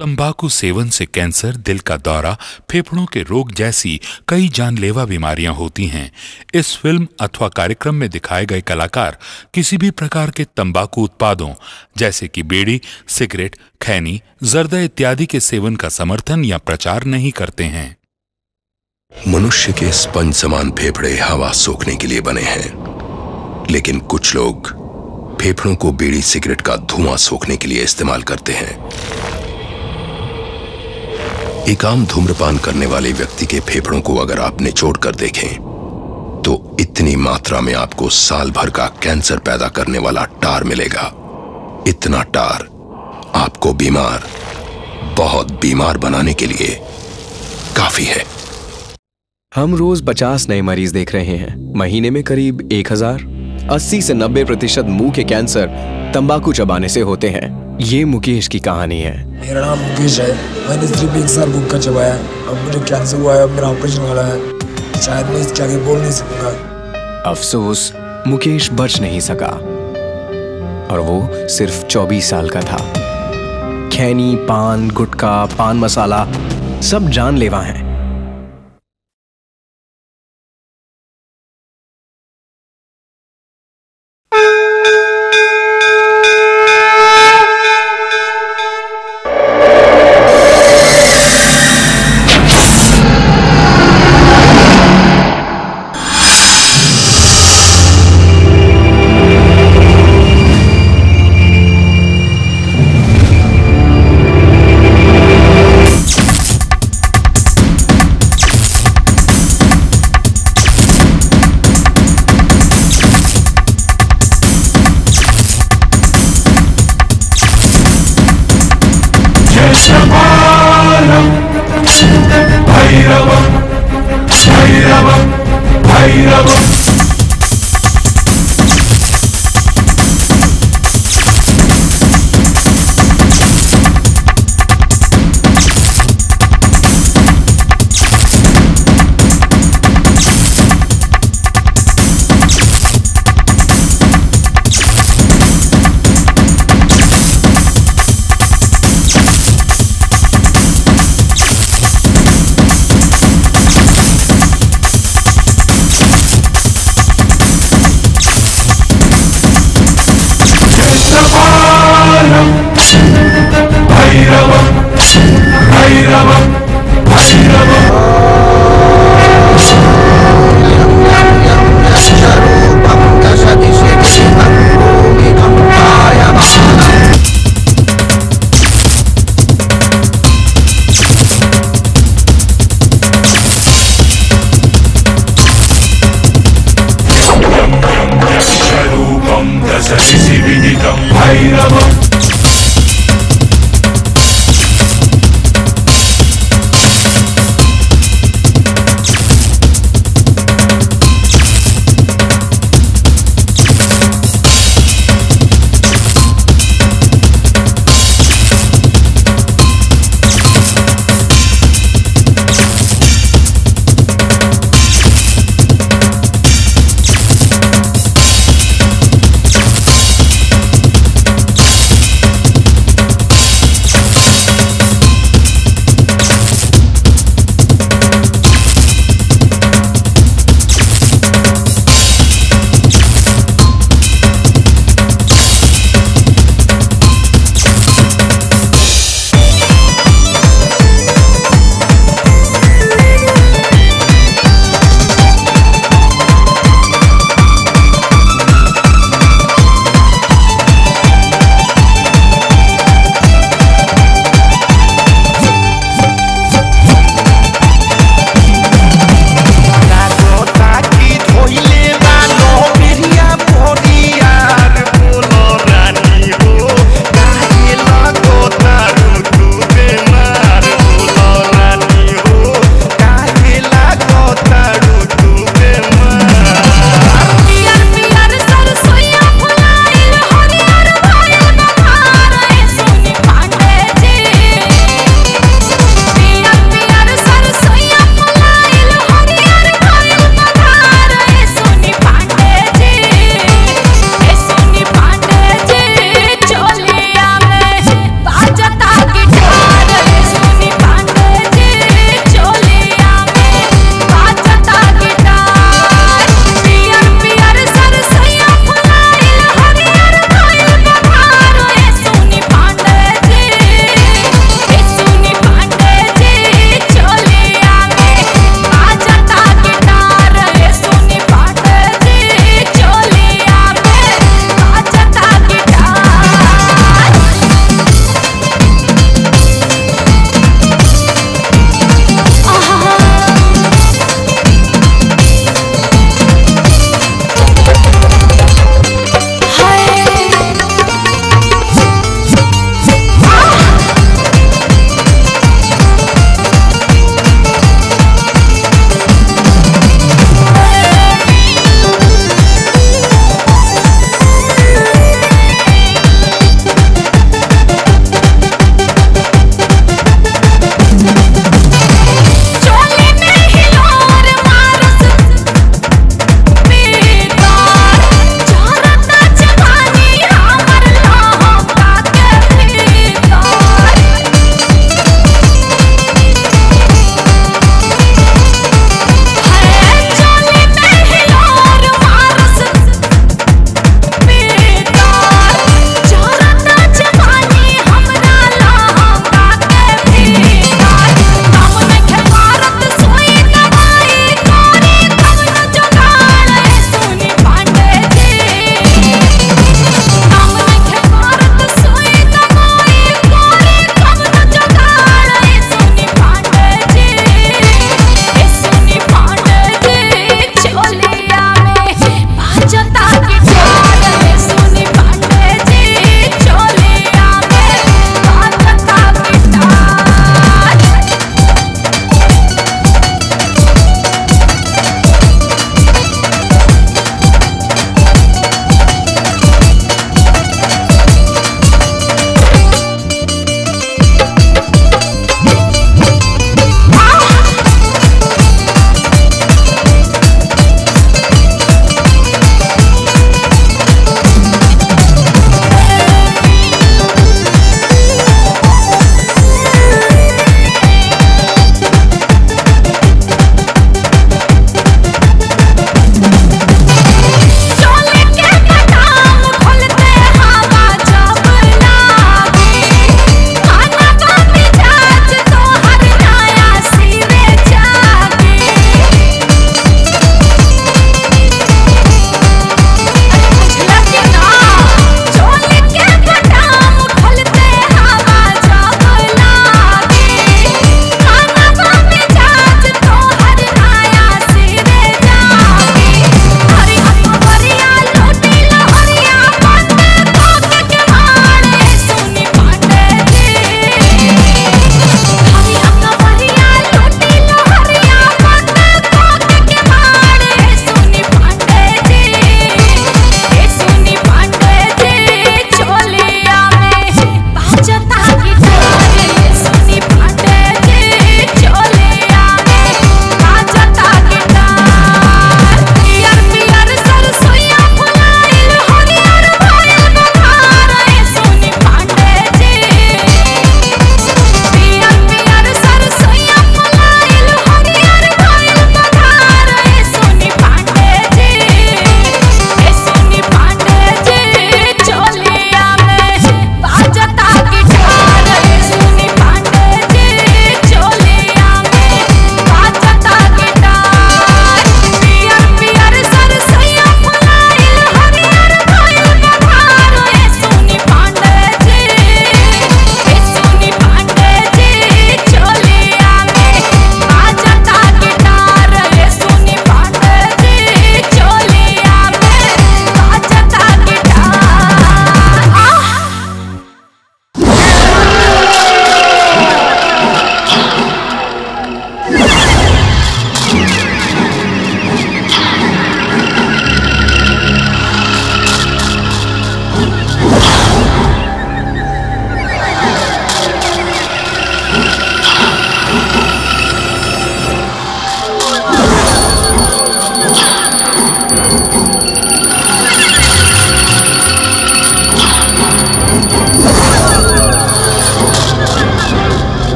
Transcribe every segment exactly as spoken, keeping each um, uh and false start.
तंबाकू सेवन से कैंसर, दिल का दौरा, फेफड़ों के रोग जैसी कई जानलेवा बीमारियां होती हैं। इस फिल्म अथवा कार्यक्रम में दिखाए गए कलाकार किसी भी प्रकार के तंबाकू उत्पादों जैसे कि बीड़ी, सिगरेट, खैनी, जर्दा इत्यादि के सेवन का समर्थन या प्रचार नहीं करते हैं। मनुष्य के स्पंज समान फेफड़े हवा सोखने के लिए बने हैं, लेकिन कुछ लोग फेफड़ों को बीड़ी सिगरेट का धुआं सोखने के लिए इस्तेमाल करते हैं। एक आम धूम्रपान करने वाले व्यक्ति के फेफड़ों को अगर आप निचोड़ कर देखें तो इतनी मात्रा में आपको साल भर का कैंसर पैदा करने वाला टार मिलेगा। इतना टार आपको बीमार, बहुत बीमार बनाने के लिए काफी है। हम रोज पचास नए मरीज देख रहे हैं, महीने में करीब एक हजार। अस्सी से नब्बे प्रतिशत मुंह के कैंसर तंबाकू चबाने से होते हैं। ये मुकेश की कहानी है। मेरा नाम मुकेश है। मैंने सिर्फ एक साल गुटखा चबाया, अब मुझे कैंसर हुआ है, अब मेरा ऑपरेशन वाला है। शायद मैं इसके आगे बोल नहीं सकूंगा। अफसोस, मुकेश बच नहीं सका और वो सिर्फ चौबीस साल का था। खैनी, पान, गुटखा, पान मसाला सब जानलेवा हैं।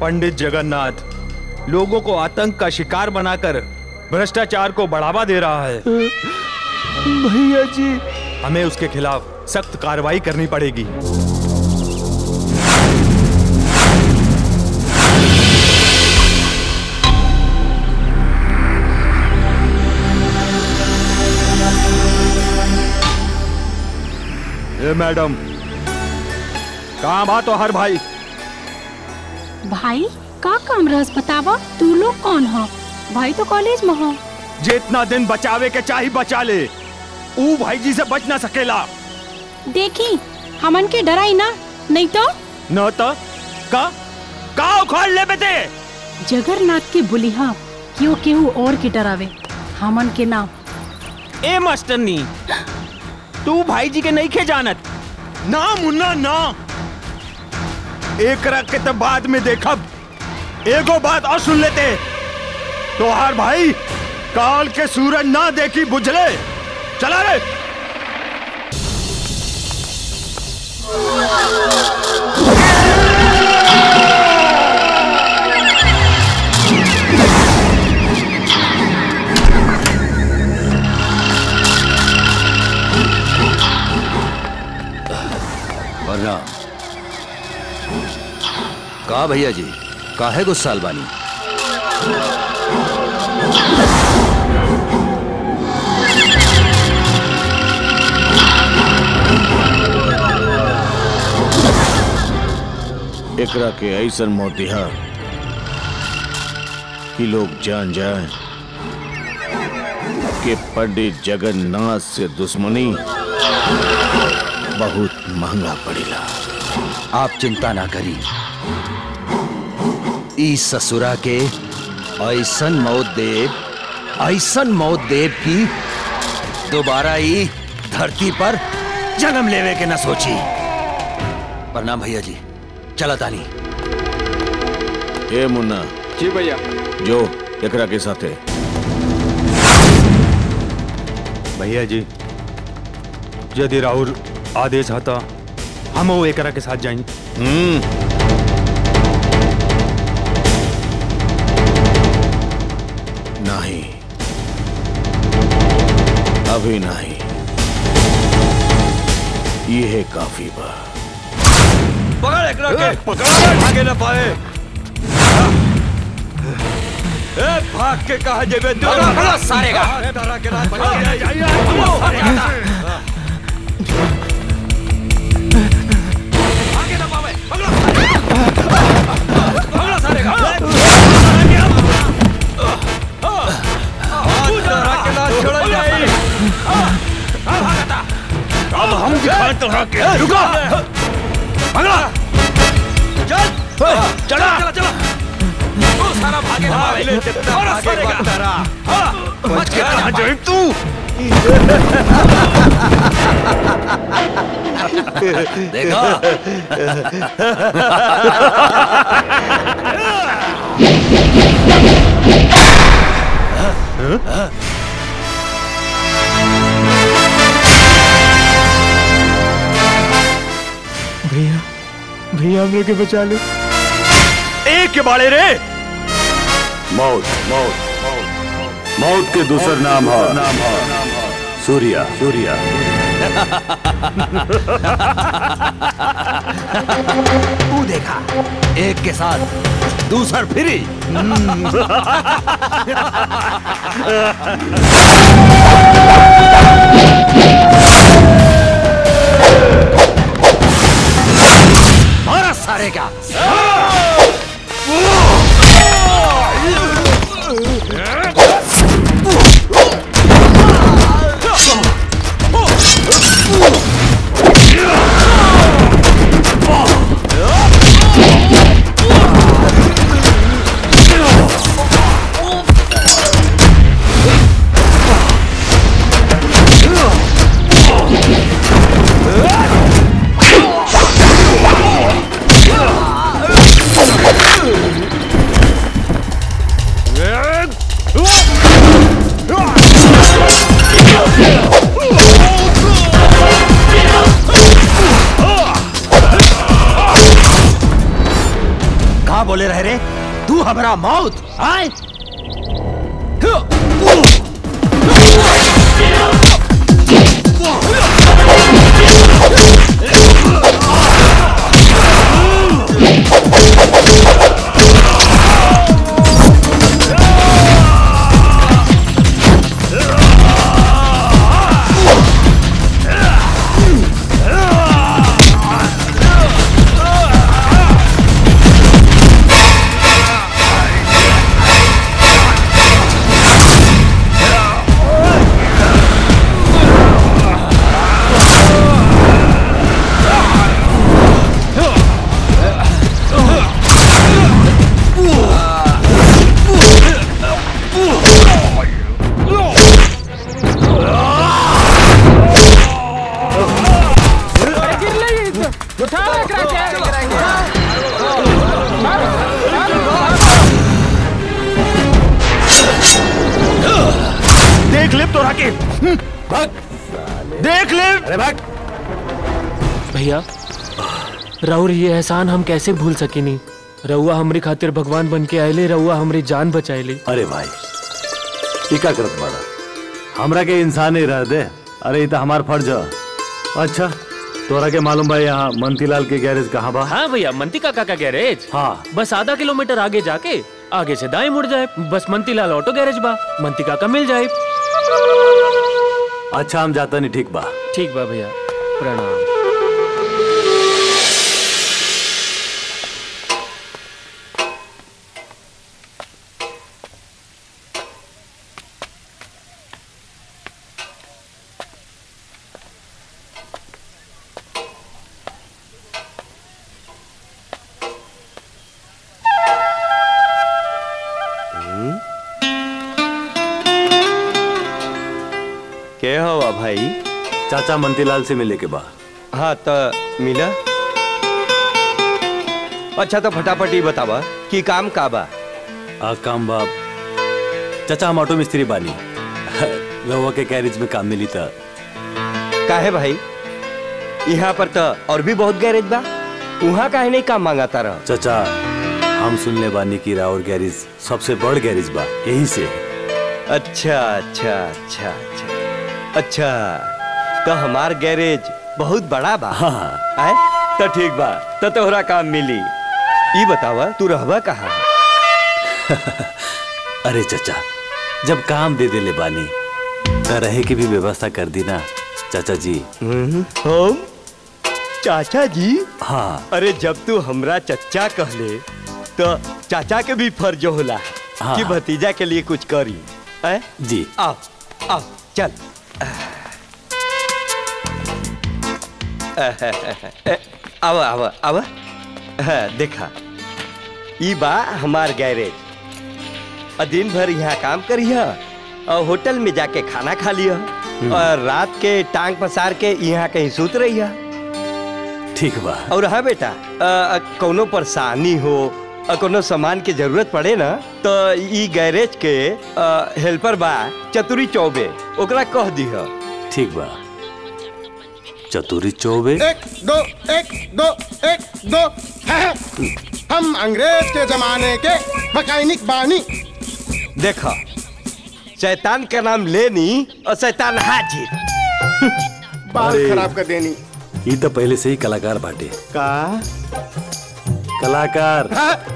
पंडित जगन्नाथ लोगों को आतंक का शिकार बनाकर भ्रष्टाचार को बढ़ावा दे रहा है। भैया जी, हमें उसके खिलाफ सख्त कार्रवाई करनी पड़ेगी। ए मैडम, कहाँ बा तो हर भाई? भाई का काम रहस बतावा? तू लोग कौन हो? भाई तो कॉलेज में हो। जितना दिन बचावे के चाही बचा ले, ऊ भाई जी से बच ना सकेला। देखी हमन के डराई ना, नहीं तो न तो का का उखाड़ ले बेटे। जगन्नाथ के बुलिहा क्यों केहू और के डरावे, हमन के नाम। ए मास्टरनी, तू भाई जी के नहीं खे जानत ना मुन्ना ना। एक रख के तो बाद में देखब। एगो बात और सुन लेते, तो हर भाई काल के सूरज ना देखी बुझले। चला रे। वरना का भैया जी, काहे गुस्साल बानी? एकरा के ऐसन मौत दिहा कि लोग जान जाए कि पंडित जगन्नाथ से दुश्मनी बहुत महंगा पड़ेला। आप चिंता ना करी, ई ससुरा के ऐसन मौत देव, ऐसन मौत देव की दोबारा ई धरती पर जन्म लेवे के न सोची। प्रणाम भैया जी, चला तानी। ए मुन्ना। जी भैया। जो एकरा के साथे। भैया जी, यदि राहुल आदेश आता हम वो एकरा के साथ जाएंगे। हम्म नहीं, अभी नहीं, ये है काफी बा। पकड़ एकरा के, पकड़, भागे न पाए। ए भाग के कहा जेबे? पकड़ो, पकड़ो सारे का। तारा के रात पकड़ पकड़ो सारे का। छोड़ जाए। अब हम दिखाए तो के। रुको, पकड़ो। चल, चला, चला, चला। तू सारा भागे ना भागे। और सारे का तारा। बच के कहाँ जाए तू? देखा? भैया, भैया हम लोग के बचा लो। एक के बाड़े रे। मौत, मौत, मौत के दूसर नाम है, नाम है सूर्या, सूर्या। तू देखा, एक के साथ दूसर फ्री। मारा सारे का। तू हमारा मौत आए। देख ले तो राके, भाग, देख ले। अरे भाग। भैया राउर ये एहसान हम कैसे भूल सके नहीं। रउआ हमरी खातिर भगवान बन के आयले, रउआ हमरी जान बचाएले। अरे भाई इका करत बड़ा, हमरा के इंसान ही रह दे। अरे ये तो हमार फर्ज है। अच्छा तोरा के मालूम भाई यहाँ मंतीलाल के गैरेज कहाँ बा? हाँ भैया, मंती काका का गैरेज। हाँ बस आधा किलोमीटर आगे जाके आगे से दाएं मुड़ जाए, बस मंतीलाल ऑटो गैरेज बा, मंती काका मिल जाए। अच्छा हम जाता नहीं। ठीक बा। ठीक बा भैया, प्रणाम। क्या हुआ भाई? चाचा मंतीलाल से मिले के बा। हाँ तो मिला। अच्छा तो फटाफट ही बतावा कि काम का बा? आ काम बाप चाचा हम ऑटो मिस्त्री बानी। रउआ के गैरेज में काम मिली था। काहे भाई? यहाँ पर तो और भी बहुत गैरेज बा, वहाँ काहे नहीं काम मांगाता रहा? चाचा हम सुन ले बानी की राउर गैरेज सबसे बड़ गैरेज बा, यही से। अच्छा अच्छा अच्छा अच्छा अच्छा तो हमार गैरेज बहुत बड़ा बा। हाँ आए तो ठीक बा, तो तोहरा काम मिली। ये बतावा तू रहबा कहाँ? अरे चाचा जब काम दे दे ले बानी तो रहे की भी व्यवस्था कर दी ना चाचा जी। हम चाचा जी? हाँ। अरे जब तू हमरा चच्चा कहले तो चाचा के भी फर्ज होला हाँ। कि भतीजा के लिए कुछ करी। है जी। आओ आओ चल। आओ आओ आओ। देखा ई बा हमार गैरेज। दिन भर यहाँ काम करिया और होटल में जाके खाना खा लिया और रात के टांग पसार के यहाँ कहीं सूत रहिया। ठीक बा। और हाँ बेटा, कोनो परेशानी हो, कोनो सामान की जरूरत पड़े ना तो ई गैरेज के आ, हेल्पर बा चतुरी चौबे, ओकरा कह दी। ठीक बा। चतुरी चौबे? एक दो एक दो एक दो है। हम अंग्रेज के जमाने के मैकेनिक बानी। देखा शैतान का नाम लेनी और शैतान हाजिर। बाल खराब कर देनी। ये तो पहले से ही कलाकार बाटे। का कलाकार?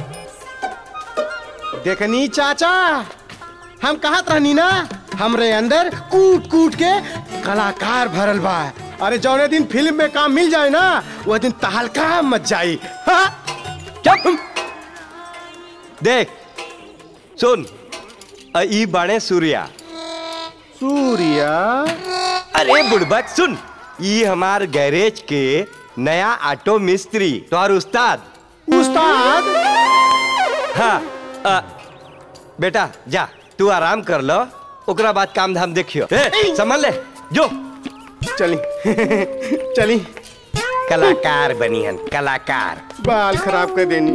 देखनी चाचा, हम कहत रहनी ना हमरे अंदर कूट कूट के कलाकार भरल बा। अरे जौने दिन फिल्म में काम मिल जाए ना वो दिन तहलका मच जाई। चुप। देख सुन, ई बाणे सूर्या। सूर्या? अरे बुड़बक सुन, ये हमार गैरेज के नया ऑटो मिस्त्री तोहर उस्ताद। उस्ताद? हाँ आ, बेटा जा तू आराम कर लो, ओकरा बाद काम धाम देखियो। समझ ले जो। चली चली। कलाकार बनी हन, कलाकार। बाल खराब कर देनी।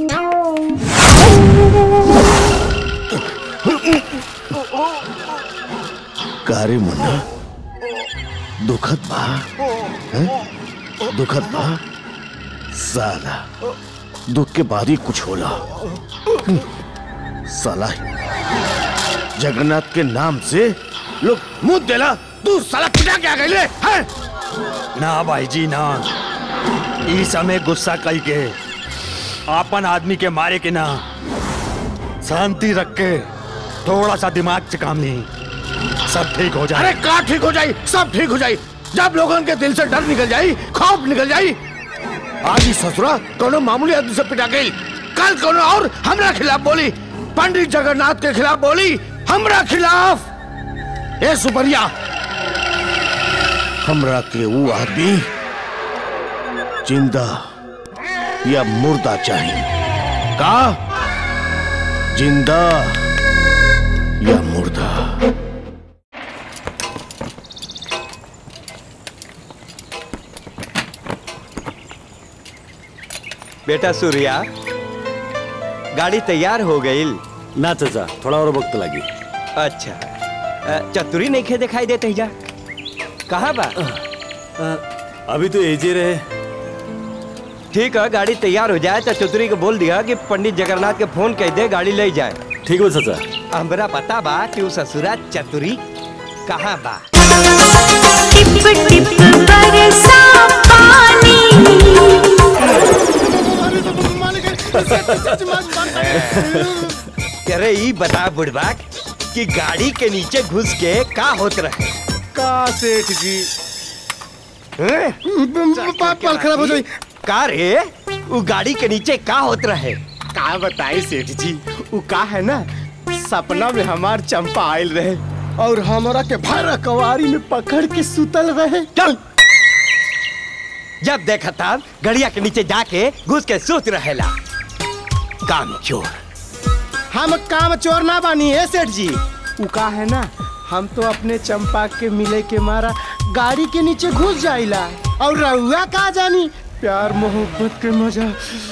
कारे मुन्ना दुखद बा? दुखद बा? साला दुख के बाद ही कुछ होला। साला जगन्नाथ के नाम से लोग मुंह देला, तू साला पिटा क्या गए ले? ना भाई जी ना, इस समय गुस्सा कई के आपन आदमी के मारे के ना, शांति रख के थोड़ा सा दिमाग से काम ली, सब ठीक हो जाए। अरे का ठीक हो जाए? सब ठीक हो जाए जब लोगों के दिल से डर निकल जाए, खौफ निकल जाए। आज ही ससुरा कोनो मामूली आदमी से पिटा गई, कल कोनो और हमरा खिलाफ बोली, पंडित जगन्नाथ के खिलाफ बोली, हमरा खिलाफ। ए सुपरिया, हमरा के वो आदमी जिंदा या मुर्दा चाहिए? का जिंदा या मुर्दा? बेटा सूर्या, गाड़ी तैयार हो गई? ना चाचा, थोड़ा और वक्त लगी। अच्छा, चतुरी नहीं खे दिखाई देते जा, कहाँ बा? अभी तो एजे रहे। ठीक है, गाड़ी तैयार हो जाए तो चतुरी को बोल दिया कि पंडित जगन्नाथ के फोन कह दे, गाड़ी ले जाए। ठीक है चाचा। हमरा पता बा कि ससुरा चतुरी कहाँ बा। टिप टिप बरसा पानी। अरे ई बता बुढ़बा कि गाड़ी के नीचे घुस के का होत रहे? का सेठ जी पल खराब हो जाई। का रे, वो गाड़ी के नीचे का होत रहे? का बताई सेठ जी, वो का है ना, सपना में हमार चंपा आयल रहे और हमारा के भरा कवारी में पकड़ के सुतल रहे। चल, जब देखा था गड़िया के नीचे जाके घुस के सूत रहेला। काम चोर। हम काम चोर ना बानी है सेठ जी। वो का है ना, हम तो अपने चंपा के मिले के मारा गाड़ी के नीचे घुस जाइला, और रहुआ का जानी प्यार मोहब्बत के मजा।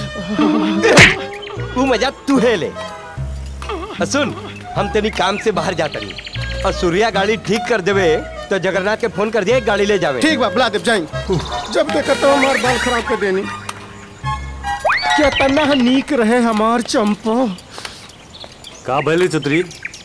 वो मजा तू है ले। सुन, हम तेरी काम से बाहर जाता नहीं, और सूर्या गाड़ी ठीक कर देवे तो जगन्नाथ के फोन कर दिए, गाड़ी ले जावे। ठीक बा, बुला देव जाई। जब देखा तो हमार बाल खराब कर देनी। क्या तना नीक रहे हमार चंपा। का भले चतुरी?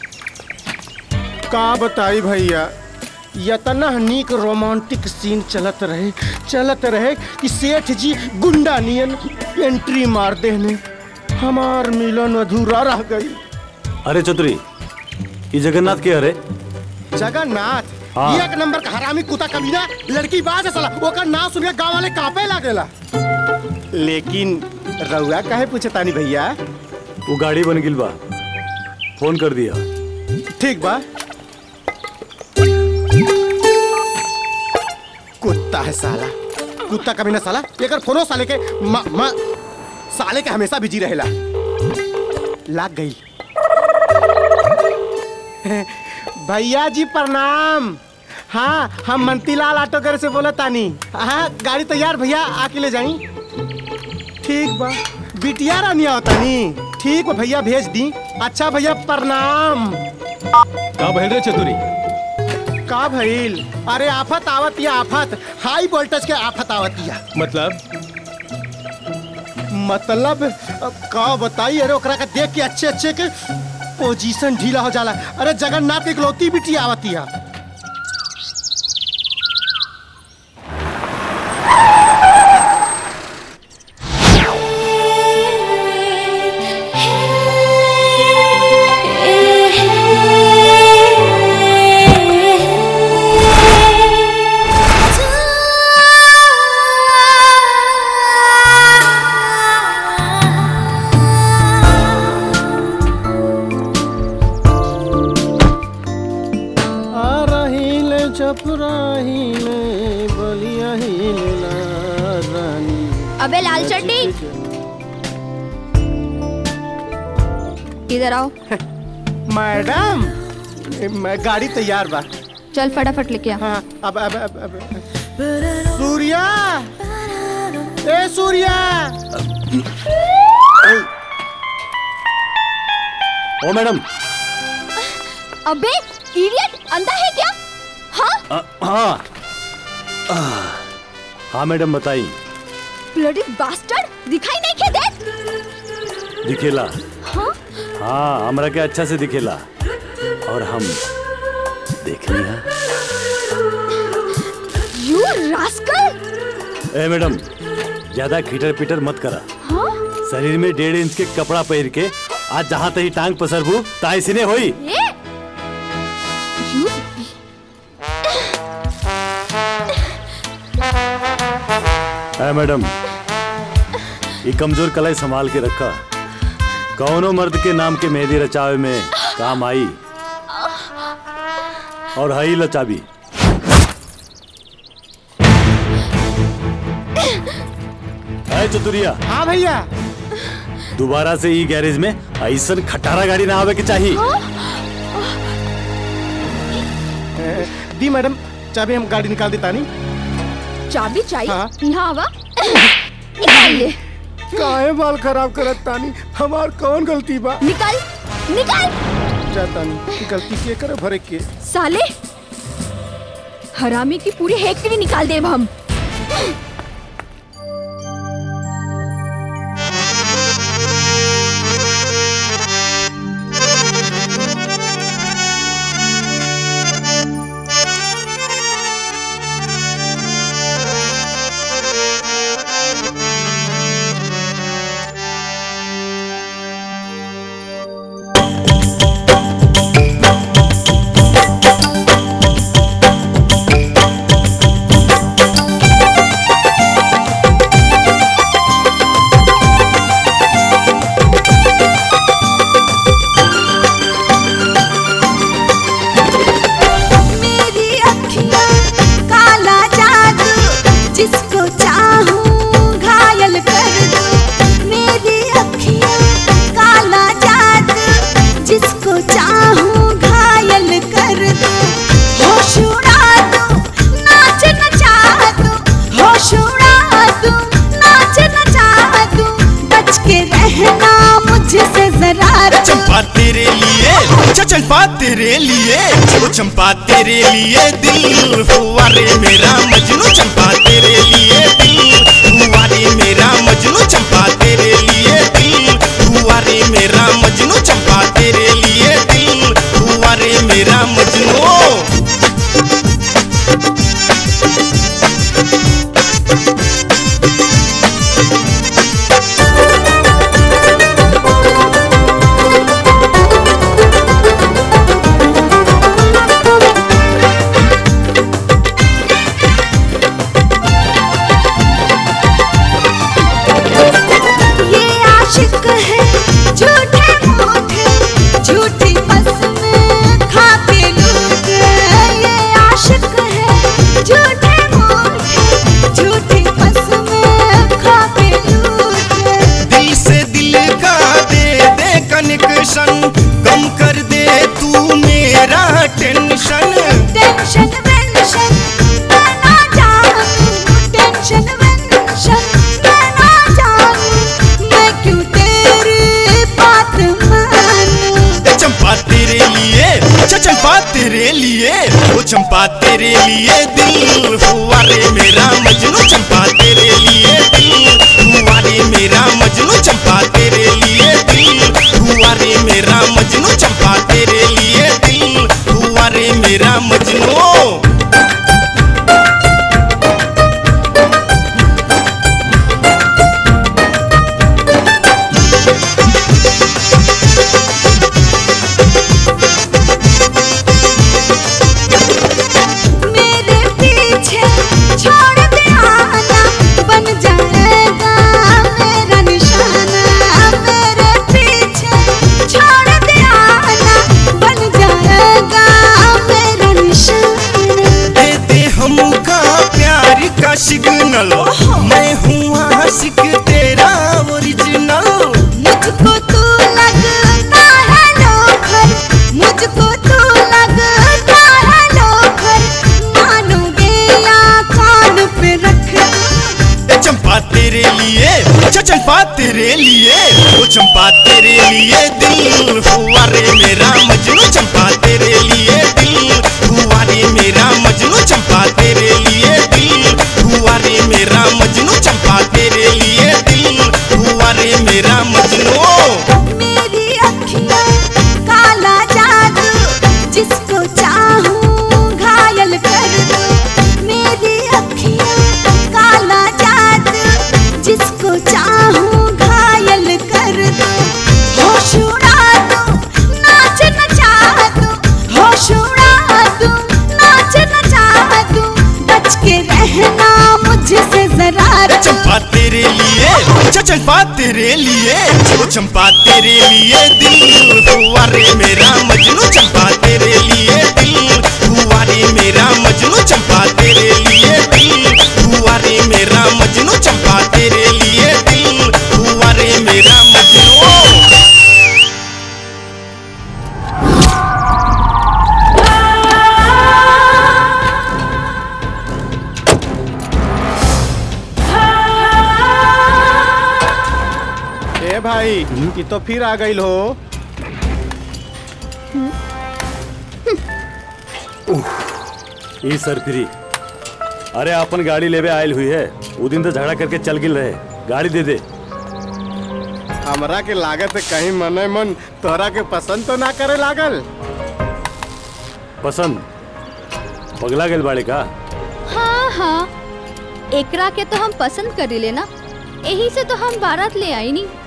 का बताई भैया, यतना नीक रोमांटिक सीन चलत रहे चलत रहे कि सेठ जी गुंडा नियन एंट्री मार देने, हमार मिलन अधूरा रह गई। अरे चतुरी, ये जगन्नाथ के अरे? जगन्नाथ हाँ। एक नंबर का हरामी कुत्ता कमीना, लड़की बाज साला, ओकर नाम सुन के गांव वाले कांपे लागेला। लेकिन रउआ काहे पूछतानी भैया? वो गाड़ी बन गिल बा, फोन कर दिया। ठीक बा। कुत्ता है साला, कुत्ता कमीना साला, एकर फोनो साले के मा, मा, साले के हमेशा बिजी रहेला। लाग गई। भैया जी प्रणाम। हाँ, हम मंतीलाल ऑटो घर से बोला तानी। हाँ, गाड़ी तैयार भैया, आके ले जाई। ठीक बा, बिटिया रानिया होता नी। ठीक बा भैया, भेज दी। अच्छा भैया प्रणाम। का भइल रे चतुरी? का भइल? अरे आफत आवतिया, आफत हाई वोल्टेज के आफत आवतिया। मतलब मतलब का बताई? अरे ओकरा का देख के अच्छे अच्छे के पोजीशन ढीला हो जाला। अरे जगन्नाथ इकलौती बिटिया आवतिया। अबे लाल चड्डी, इधर आओ। मैडम, मैं गाड़ी तैयार बा। चल फटाफट लेके आ। हाँ, अब अब अब, अब। सूर्या, ए सूर्या। ओ मैडम। अबे इडियट, अंधा है क्या? हाँ हाँ हाँ मैडम बताई। ब्लडी बास्टर्ड, दिखाई नहीं के देख? दिखेला। हाँ हाँ हमरा के अच्छा से दिखेला और हम देख लिया। You rascal. ए मैडम ज्यादा खीटर पीटर मत करा। हाँ? शरीर में डेढ़ इंच के कपड़ा पहन के आज जहाँ तही टांग पसरबू ताई सिने होई। ये? यू ए मैडम ये कमजोर कलाई संभाल के रखा, कौनो मर्द के नाम के मेहंदी रचावे में काम आई। और हई लचाबी। है चतुरिया। हाँ भैया। दोबारा से ई गैरेज में ऐसा खटारा गाड़ी ना आवे के चाहिए। दी मैडम चाबी, हम गाड़ी निकाल देता नहीं। चाबी चाहिए? हाँ। यहाँ आवा निकाल ले। काहे बाल खराब करत तानी, हमार कौन गलती बा? निकाल निकाल। जाता नहीं, गलती के करे भरे के। साले हरामी की पूरी हेकड़ी निकाल देब हम। चंपा तेरे लिए, वो चंपा तेरे लिए दिल हुआ रे मेरा मजनू। चंपा तेरे लिए दिल हुआ रे मेरा मजनू। चंपा तेरे लिए दिल हुआ रे मेरा मजनू। चंपा तेरे लिए दिल हुआ रे मेरा मजनू। कम कर दे तू मेरा टेंशन। टेंशन वेंशन मैं ना जानूं, टेंशन वेंशन मैं ना जानूं, मैं क्यों तेरी बात मानूं। चंपा तेरे लिए, चंपा तेरे लिए, वो चंपा तेरे लिए दिल हुआ रे मेरा मजनू। चंपा तेरे लिए दिल हुआ रे मेरा मजनू। चंपा तेरे लिए दिल हुआ रे मेरा मजनू। चंपा तेरे लिए दिल हुआ रे मेरा मजनू। सिग्नल मैं हूँ आशिक तेरा ओरिजिनल। मुझको तू लगता है लोफर, मुझको तू लगता है लोफर, मानोगे या कान पे रख। चंपा तेरे लिए, चंपा तेरे लिए, वो चंपा तेरे लिए दिल हुआ रे मेरा मजनू। चंपा तेरे लिए दिल हुआ रे मेरा मजनू। चंपा तेरे लिए दिल हुआ रे मेरा मजनू। चंपा तेरे लिए दिल हुआ रे मेरा मजनू। मेरी अखियाँ चंपा तेरे लिए, ओ चंपा तेरे लिए दिल हुआ रे मेरा मजनू, चंपा तेरे लिए दिल हुआ रे मेरा मजनू, चंपा तेरे लिए दिल हुआ रे मेरा मजनू, चंपा तेरे लिए दिल हुआ रे मेरा मजनू। ए भाई ये तो फिर आ गई हो। ई सर फ्री। अरे अपन गाड़ी लेवे आयल हुई है, वो दिन तो झगड़ा करके चल गिल रहे, गाड़ी दे दे। हमरा के लागत है कहीं मने मन तोहरा के पसंद तो ना करे लागल। पसंद पगला गेल बाड़ी का? हाँ हाँ, एकरा के तो हम पसंद कर लेना, यही से तो हम बारात ले आई नहीं।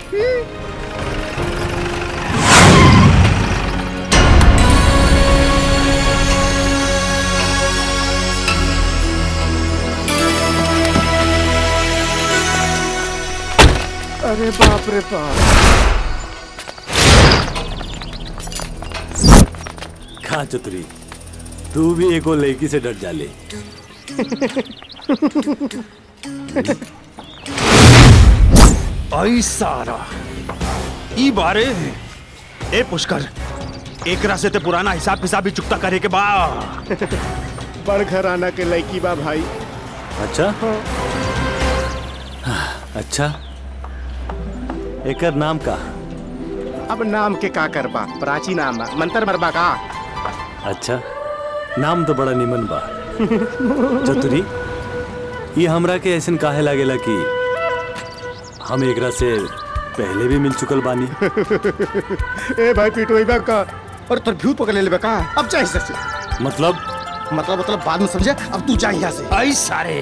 अरे बाप रे बाप। खा चतुरी, तू भी एको लड़की से डर जाले। आई सारा ई बारे ए पुष्कर, एकरा से ते पुराना हिसाब किताब भी चुकता करे के बा। बड़ घराना के लड़की बा भाई। अच्छा अच्छा, एकर नाम का? अब नाम के का करबा, प्राची नाम बा, मंतर मरबा का। अच्छा, नाम तो बड़ा निमन बा। चतुरी, ये हमरा के ऐसन काहे लागेला कि हम एकरा से पहले भी मिल चुकल बानी। ए भाई पिटोई बा का, और तोर भूत पकड़ ले बा का। अब जा इधर से। मतलब मतलब मतलब बाद में समझे, अब तू जा यहाँ से। आई सारे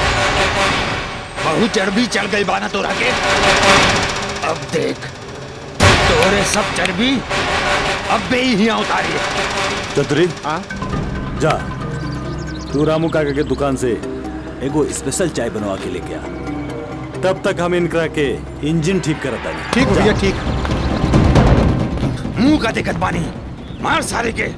बहुत चर्बी चढ़ गई बाना तोरा के। अब देख तोरे सब चर्बी अब बे ही उतारी। चतुरी जा, तू रामू काका के दुकान से एगो स्पेशल चाय बनवा के लेके आ, तब तक हम इनकरा के इंजन ठीक करता है। ठीक भैया ठीक। मुंह का दिक्कत बानी, मार सारे के।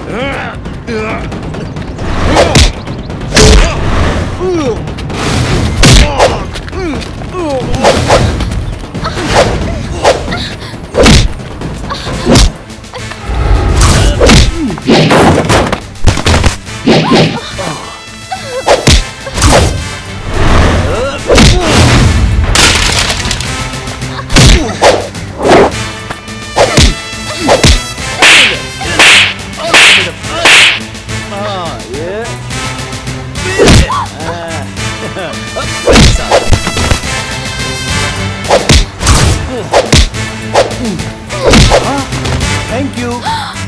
Thank you.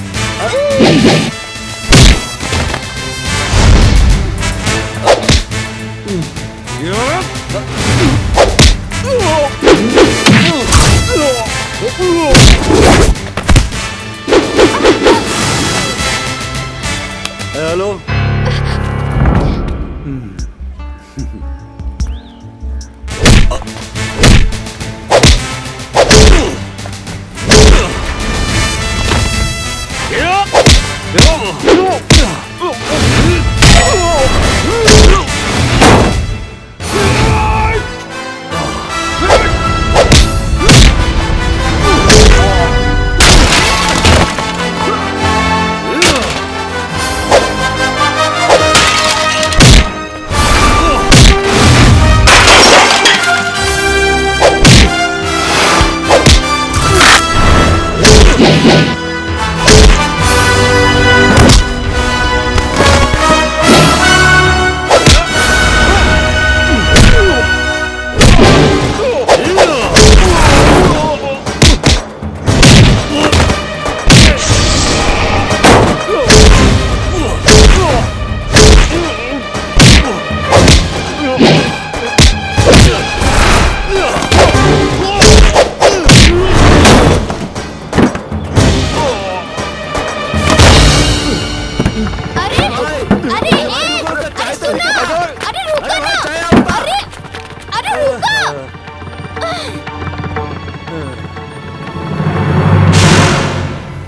हेलो।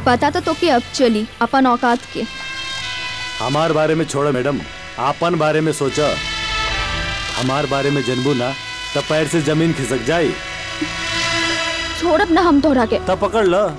पता तो तोके अब चली अपन औकात के। हमार बारे में छोड़ो मैडम, आपन बारे में सोचा। हमार बारे में जनबू ना तब पैर से जमीन खिसक जाई। छोड़ब ना हम तोहरा के। तब पकड़ लो।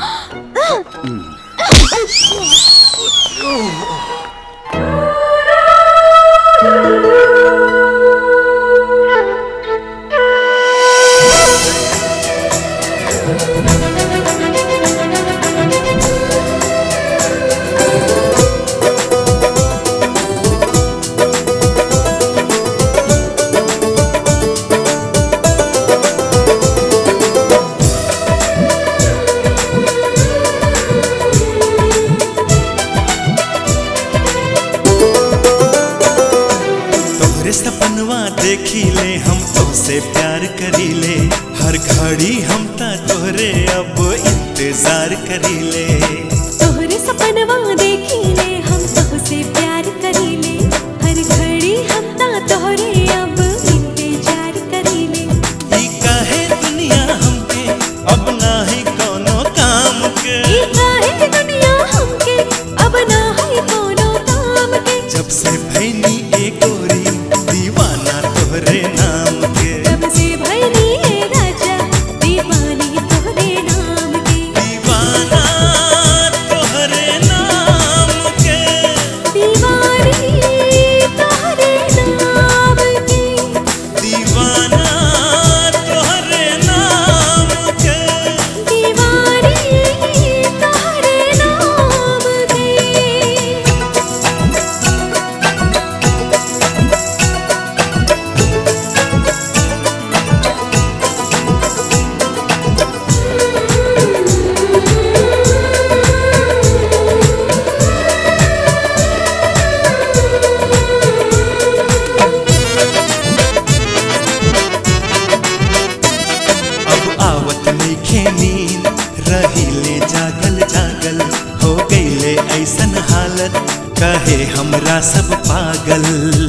देखी ले हम तुमसे प्यार करी ले, हर घड़ी हम ता तोहरे अब इंतजार करी ले। तोहरे सपनवा देखी ले हम तुमसे प्यार करी ले, हर घड़ी हम ता तोहरे अब इंतजार करी ले। ई काहे दुनिया हमके अब ना है कोनो काम के, ई काहे दुनिया हमके अब ना है कोनो काम के। जब से भैनी ए गोरी दीवाना तोहरे नाम के, जब से भैनी ए राजा दीवानी तोहरे नाम के। दीवाना तोहरे नाम के, दीवानी तोहरे नाम के, दीवाना तोहरे नाम के, दीवानी तोहरे नाम के। अब आवत नइखे नींद, रहिले जागल जागल, हो गईले ऐसन हालत कहे हमरा सब पागल।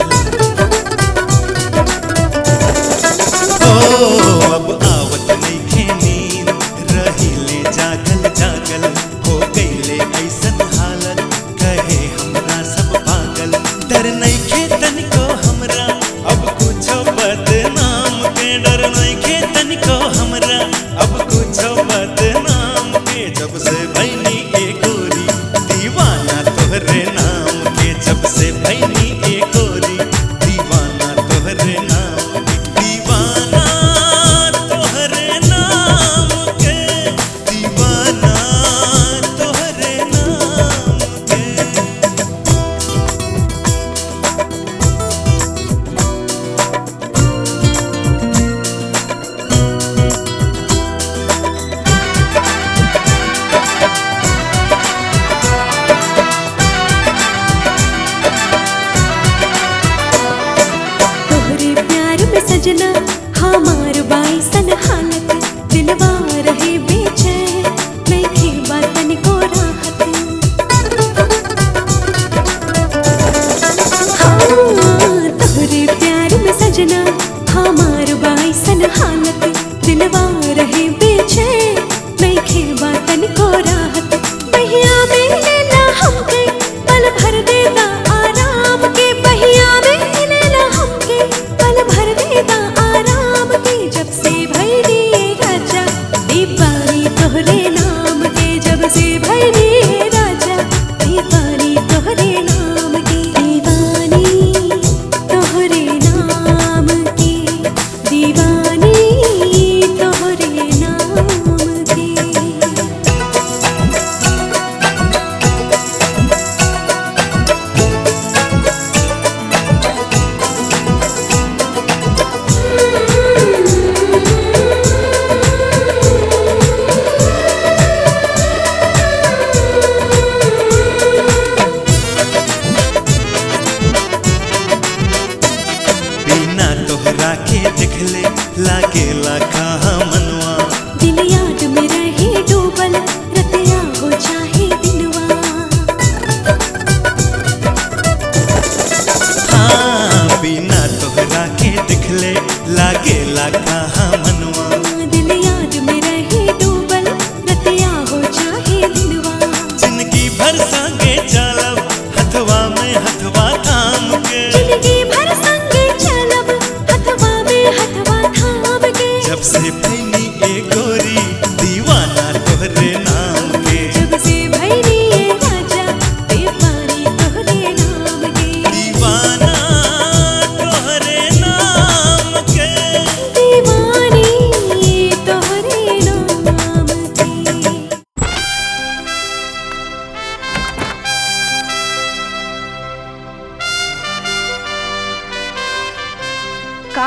ओ अब आवत नइखे नींद, रहिले जागल जागल, हो गईले ऐसन हालत कहे हमरा सब पागल। डर नइखे तनिको हमरा अब कुछो बदनाम के, डर नइखे तनिको हमरा अब कुछो बदनाम के। जब से भैनी ए गोरी दीवाना तोहरे नाम के, जब से भैनी ए गोरी दीवाना तोहरे नाम के, दीवाना तोहरे नाम के, दीवाना तोहरे नाम के।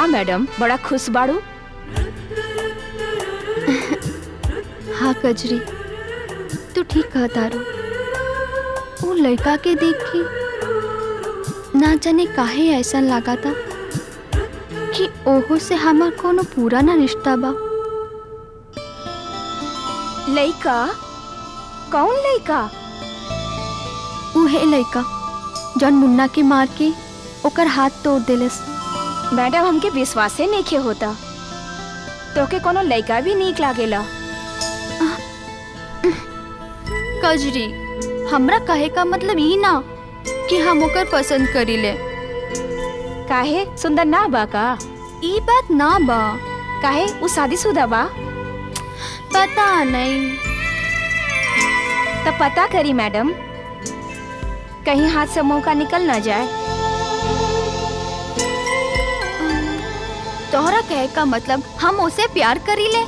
मैडम, बड़ा खुश बाड़ू। हाँ कजरी, तू ठीक कहता रू। वो लड़का के देख के ना जाने काहे ऐसा लगा था कि ओहो से हमार कोनो पूरा ना रिश्ता बा। लड़का? कौन लड़का? उहे लड़का जौन मुन्ना के मार के ओकर हाथ तोड़ देलस। मैडम, हमके विश्वासे नहीं होता। तो के कोनो लड़का भी नीक लागेला। कजरी, हमरा कहे का मतलब ई ना कि हम ओकर पसंद करीले। काहे? सुंदर ना बा का? ई बात ना बा। काहे? उ शादीशुदा बा? पता नहीं। तब पता करी मैडम, कहीं हाथ से मौका निकल ना जाए। तोहरा कहे का मतलब हम उसे प्यार करीले?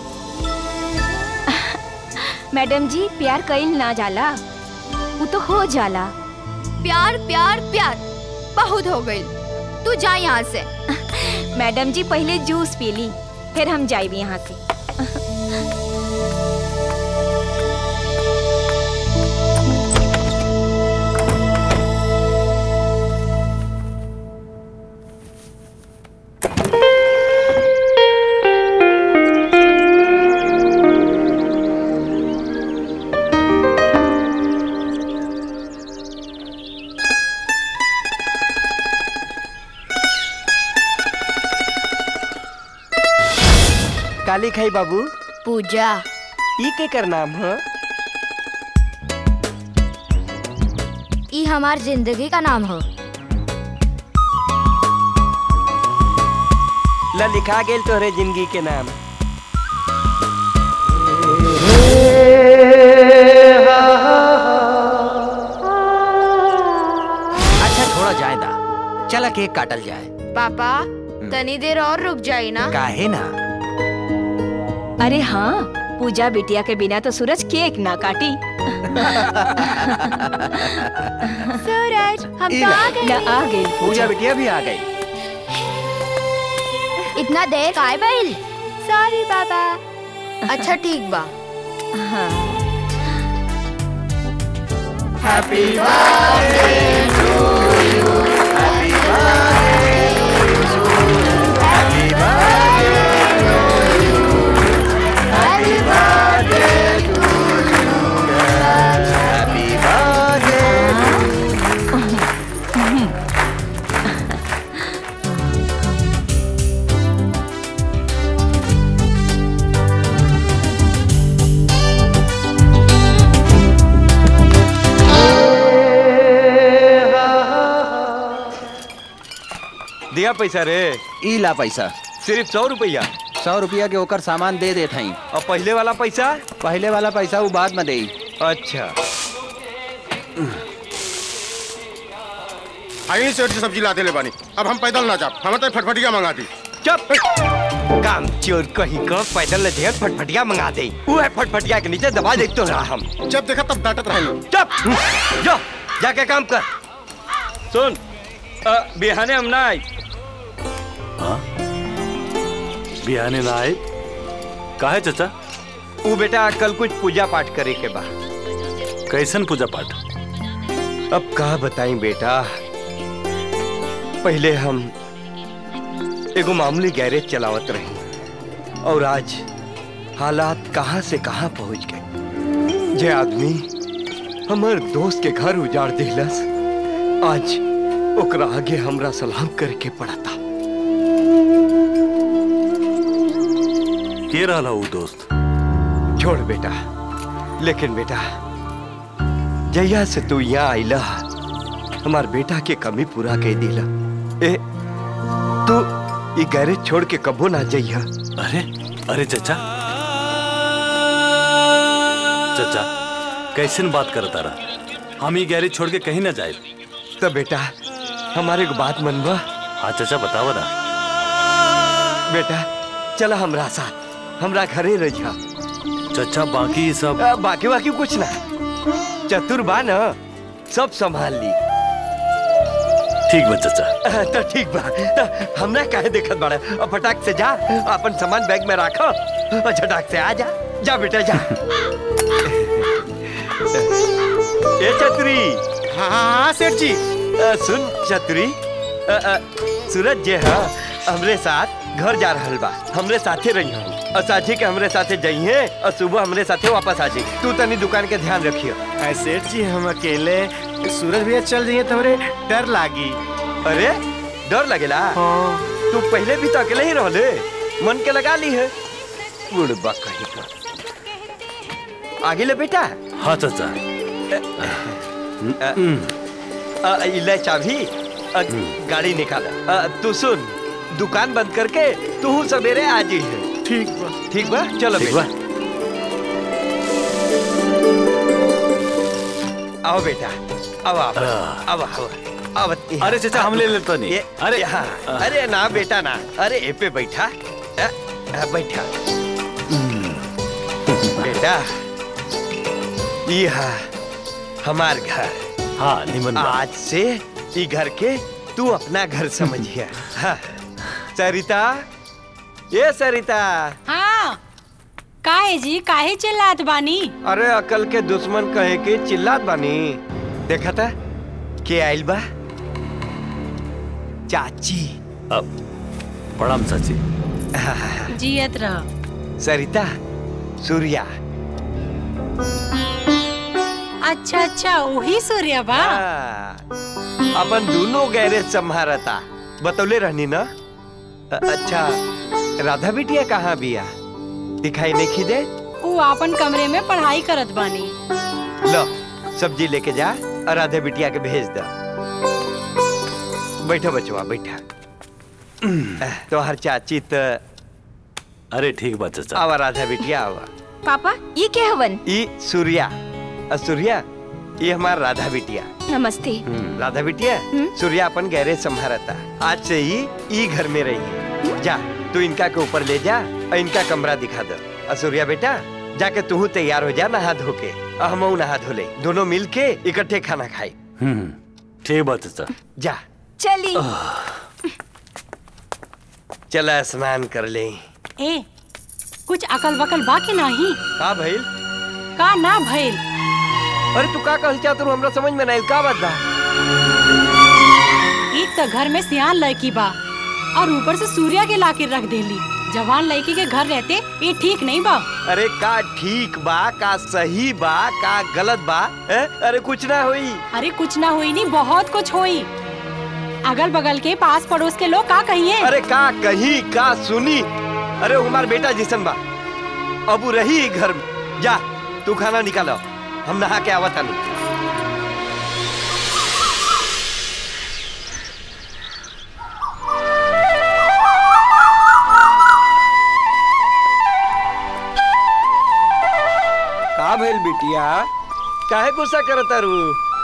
मैडम जी, प्यार कईल ना जाला, वो तो हो जाला। प्यार प्यार प्यार बहुत हो गई। तू जा यहाँ से। मैडम जी, पहले जूस पी ली, फिर हम जाएंगे यहाँ से। काली खाई बाबू? पूजा। ई के कर नाम है? ई हमार जिंदगी का नाम है। ला लिखा गेल तोहरे जिंदगी के नाम। अच्छा थोड़ा जाए दा, चला केक काटल जाए। पापा तनी देर और रुक जाई ना। काहे ना? अरे हाँ, पूजा बिटिया के बिना तो सूरज केक ना काटी। सूरज, हम तो आ गए। आ गई। पूजा बिटिया भी आ गई। इतना देर काय बैल? सॉरी बाबा। अच्छा ठीक बा। हाँ। Happy birthday to you, happy birthday to you, happy birthday to you, happy birthday to you, happy birthday. दिया पैसा रे? ई ला पैसा। सिर्फ सौ रुपया? सौ रुपया के ओकर सामान दे देत हई। और पहले वाला पैसा? पहले वाला पैसा वो बाद में दे। अच्छा। आई सेठ जी सब्जी लाते ले बानी। अब हम पैदल ना जाब, हमें तो फटफटिया मंगा दी। चुप! काम चोर कहीं का पैदल ले फटफटिया मंगा दे। वो है फटफटिया के नीचे दबा देख तो रहा हम। जब देखा तब डांटत रहे। चुप! जा जाके काम कर। सुन, बिहाने हम ना आई। हाँ? बिहाने ना आए? काहे चाचा? वो बेटा कल कुछ पूजा पाठ करे के बा। कैसन पूजा पाठ? अब कहा बताई बेटा, पहले हम एगो मामूली गैरेज चलावत रही और आज हालात कहां से कहां पहुंच गए। जे आदमी हमार दोस्त के घर उजाड़ दिलस, आज ओकरा आगे हमरा सलाम करके पड़ा था। के रहा वो दोस्त? छोड़ बेटा, लेकिन बेटा जैया से तू यहाँ आइला हमार बेटा के कमी पूरा कह दिला। ए तू ये गैरेज छोड़ के कबो ना जाइया। अरे अरे चाचा, चाचा कैसे बात करता रहा? हम ये गैरेज छोड़ के कहीं ना जाए। तो बेटा हमारे को बात मनवा? हाँ चाचा बतावा ना। बेटा चला हमरा साथ, हमरा घरे रह जा। चाचा बाकी सब आ, बाकी बाकी कुछ ना, चतुर बा ना, सब संभाल ली। ठीक बा चाचा। तो ठीक बा, तो हमरा काहे देखत बाड़ा? अब फटाक से जा, अपन सामान बैग में रखो और झटाक से आ जा। जा बेटा जा। ए चतुरी। हाँ हाँ सेठ जी। सुन चतुरी, सूरज जे है हमरे साथ घर जा रहल बा, हमरे साथे रही हो और साझी के हमरे साथे जाइए और सुबह हमरे साथे वापस आ जाइए। तू तनी दुकान के ध्यान रखियो। सेठ जी हम अकेले, सूरज भैया चल जाइए तो हमरे डर लागी। अरे डर लगेला? हाँ। तू पहले भी तो अकेले ही रहले, मन के लगा ली है। बुढ़बा कहीं का। आगे ले बेटा। हाँ चाचा। ले चाबी, गाड़ी निकाला। तू सुन, दुकान बंद करके तू सवेरे आ जी है। ठीक बा। ठीक बा, चलो ठीक बेटा। आओ बेटा, अब आओ, अब आओ, अब। अरे चाचा हम ले लेते नहीं। अरे हाँ, अरे ना बेटा ना, अरे ए पे बैठा, बैठा बेटा। ये हमार घर। हाँ निमन। आज से ये घर के तू अपना घर समझिए। हाँ। सरिता, ये सरिता। हाँ, काहे जी, काहे चिल्लात बानी? अरे अकल के दुश्मन कहे के चिल्लात बानी। देखा था के आइल बा? चाची। अब प्रणाम चाची। जियत रह। सरिता, सूर्या। अच्छा अच्छा, वही सूर्या बा। अपन दोनों गैरेज संभारता, बतौले रहनी ना। अच्छा, राधा बिटिया कहाँ बिया? दिखाई नहीं खीदे? वो अपन कमरे में पढ़ाई करत बानी। लो सब्जी लेके जा और राधा बिटिया के भेज दो। बैठो बचवा, बैठा। तो हर चाची तो। अरे ठीक बात चाचा। आवा राधा बिटिया आवा। पापा ये क्या हवन? ये सूर्या। सूर्या, ये हमारा राधा बिटिया। नमस्ते। राधा बिटिया, सूर्या अपन गैरेज संभारता। आज से ही ई घर में रही। जा तू इनका के ऊपर ले जा और इनका कमरा दिखा दो। और सूर्या बेटा, जाके तू तैयार हो जा नहा धो के, और हम नहा धो ले, दोनों मिल के इकट्ठे खाना खाए। ठीक बात चाचा। जा चली। चला स्नान कर ले। ए, कुछ अकल बकल बाकी नहीं? का भइल? का ना भइल? अरे तू का कहल चाहत तू हमरा समझ में नहीं। का बात बा? एक तो घर में सियान लड़की बा और ऊपर से सूर्या के लाके रख देली। जवान लड़की के घर रहते ये ठीक नहीं बा। अरे का ठीक बा, का सही बा, का गलत बा? है? अरे कुछ ना हुई। अरे कुछ ना हुई नहीं, बहुत कुछ हुई। अगल बगल के पास पड़ोस के लोग का कहिए? अरे का कही, का सुनी? अरे हमार बेटा जिसन बा, अब रही घर में। जा तू खाना निकालो, हम नहा के आवत आनी। का भइल बिटिया, काहे गुस्सा करता रू?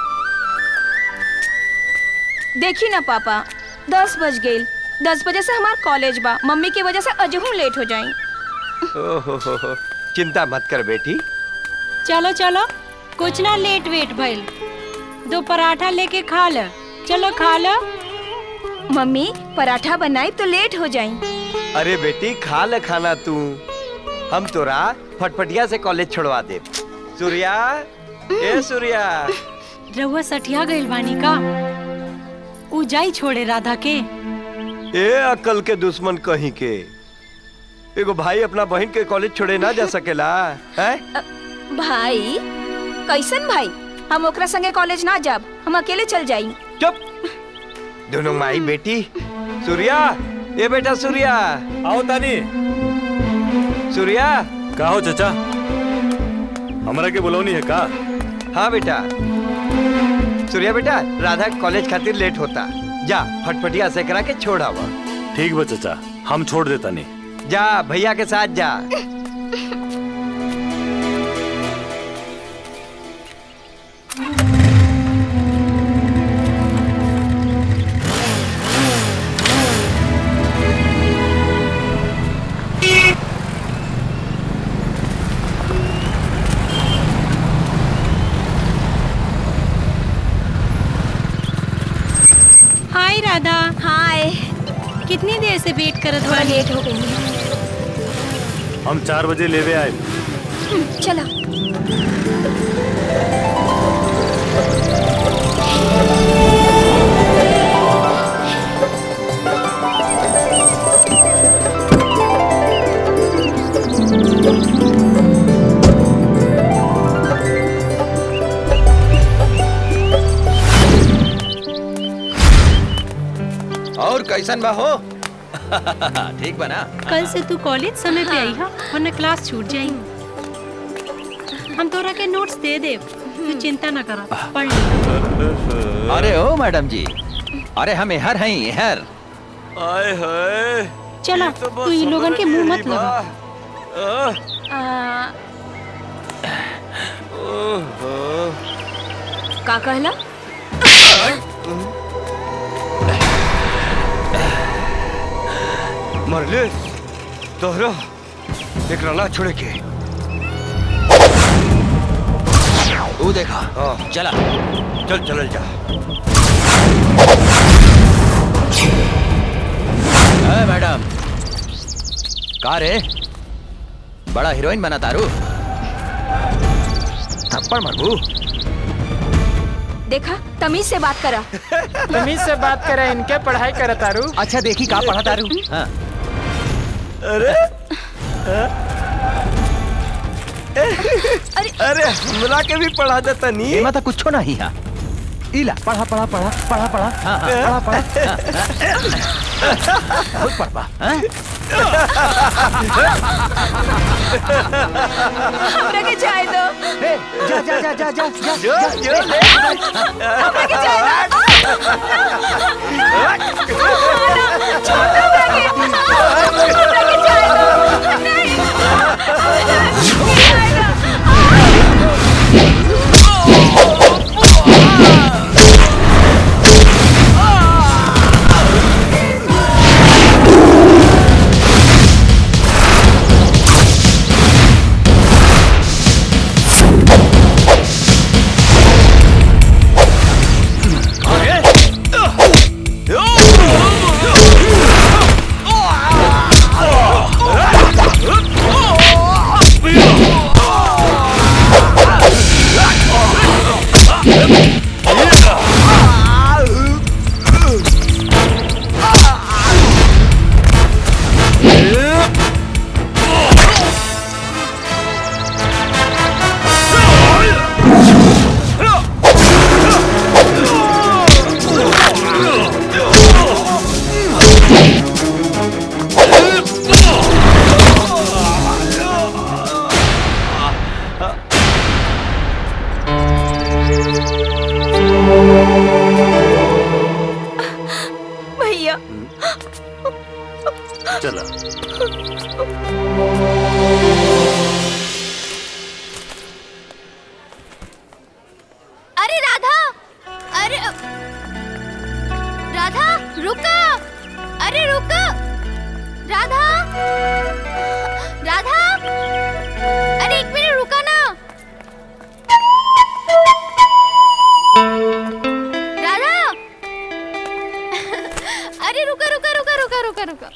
देखी ना पापा, दस बज गए। दस बजे से हमार कॉलेज बा, मम्मी की वजह से अजहू लेट हो जाई। ओहो हो हो, चिंता मत कर बेटी। चलो चलो, कुछ ना लेट वेट भइल। दो पराठा लेके खा ल। चलो खा लो। मम्मी पराठा बनाई तो लेट हो जाई। अरे बेटी खा ले खाना तू, हम तोरा फटफटिया से कॉलेज छोड़वा दे। सूर्या, ए सूर्या। रहुआ सठिया गइल बानी का? उ जाई छोड़े राधा के। ए अकल के दुश्मन कहीं के, एगो भाई अपना बहन के कॉलेज छोड़े ना जा सकेला है? भाई कैसन भाई? हम ओकरा संगे कॉलेज ना जाब, हम अकेले चल जाई। चुप। दोनों माई बेटी। सूर्या, ए बेटा सूर्या। आओ तानी। सूर्या। का हो चाचा, हमरा के बुलौनी है का? हाँ बेटा। सूर्या बेटा, राधा कॉलेज खातिर लेट होता, जा फटफटिया से करा के छोड़ आवा। ठीक बा चाचा, हम छोड़ देता नहीं। जा भैया के साथ जा। राधा। हाय। कितनी देर से वेट करत थोड़ा लेट हो गई। हम चार बजे लेवे आए। चला। और कैसन बा हो? ठीक बना। कल से तू कॉलेज समय पे आई हा, वरना क्लास छूट जाई। हम तोरा के नोट्स दे दे, तू चिंता ना करा, पढ़ ले। अरे ओ मैडम जी, अरे हम हर हैं हर। आए हाय। चला तू इन लोगन के मुंह मत लगा। का कहला? मरले तोहरा एकरा ना छोड़े के। वो देखा। चला चल चल जा। ए मैडम, का रे बड़ा हीरोइन बना तारू? थप्पड़ मारू। देखा तमीज से बात करा। तमीज से बात करे, इनके पढ़ाई करे तारू। अच्छा देखी का पढ़ा तारू। हाँ। अरे अरे अरे हमरा के भी पढ़ा देता नी। एमा तो कुछ नहीं है। इला पढ़ा पढ़ा पढ़ा पढ़ा पढ़ा। हाँ हाँ पढ़ा पढ़ा। खुद पढ़ पा। हमरा के चाय दो। जा जा जा जा जा जा जो जो ले। हमरा के चाय दो। छोड़ो हमरा के। हमरा के चाय दो। नहीं। चला। अरे राधा, अरे राधा रुका, अरे रुका, राधा, राधा, अरे एक मिनट रुका ना, राधा, अरे रुका रुका रुका रुका रुका रुका।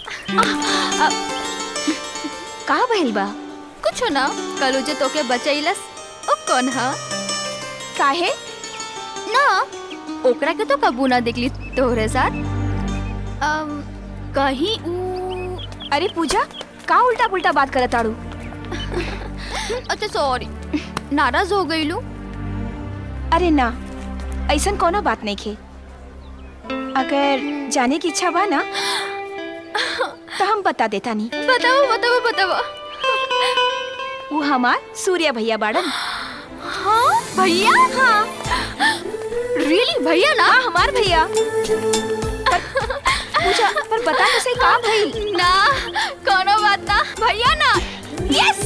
कहाँ भइल बा? कुछ ना, कल जे तोके बचैलस ओ कौन हा? काहे? ना ओकरा के तो कबू ना देखली तोहरे साथ। अम, कहीं ऊ... अरे पूजा, का उल्टा पुल्टा बात करत आड़ू? अच्छा सॉरी, नाराज हो गई लू? अरे ना, ऐसन कोनो बात नहीं खे। अगर जाने की इच्छा बा ना तो हम बता देता नहीं। बताओ बताओ बताओ। वो हमार सूर्या भैया बाड़न। हाँ भैया? हाँ रियली भैया ना? हाँ हमार भैया। पर, पूजा पर बता तो सही का भई? ना कोनो बात ना, भैया ना। यस।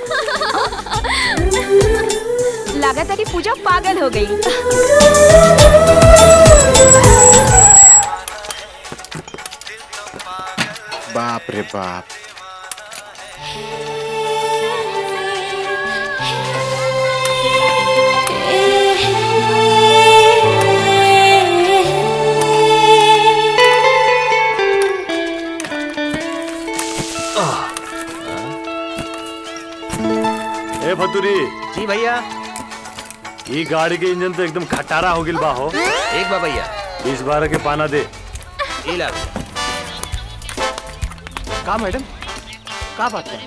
लागत है कि पूजा पागल हो गई। बाप रे बाप। जी भैया। ये गाड़ी के इंजन तो एकदम खटारा हो गिल बा हो। एक बा भैया। बीस बारह के पाना दे। इला। का मैडम का बात है?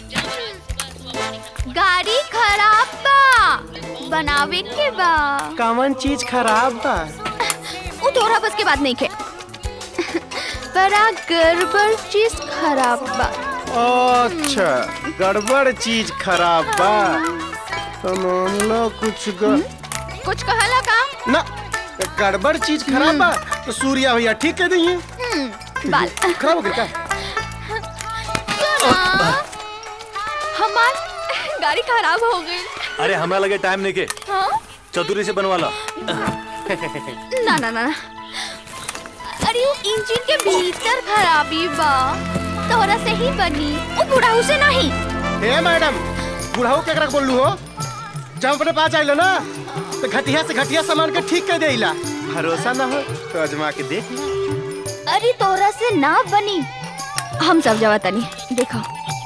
गाड़ी खराब बा, बनावे के बा। कौन चीज खराब बा? वो थोड़ा बस के बाद नहीं खे। बड़ा गड़बड़ चीज खराब बा। अच्छा, गड़बड़ चीज खराब बा। तो मामला कुछ ग... कुछ कहला का? ना, गड़बड़ चीज खराब बा तो सूर्या भैया ठीक कह दिए। बाल खराब हो गया। हमार गाड़ी खराब हो गई। अरे हमारा लगे टाइम नहीं के। हाँ? चतुरी से बनवा ला। ना ना ना अरे वो इंजन के भीतर खराबी बा, तोरा से ही बनी, वो बुढ़ाऊ से नहीं। हे मैडम, बुढ़ाऊ केकरा के बोललू हो? जब अपने पास आइलो ना तो घटिया से घटिया सामान के ठीक कर देला। भरोसा ना हो तो आजमा के देख। अरे तोरा से ना बनी, हम सब जवा तनी देखो।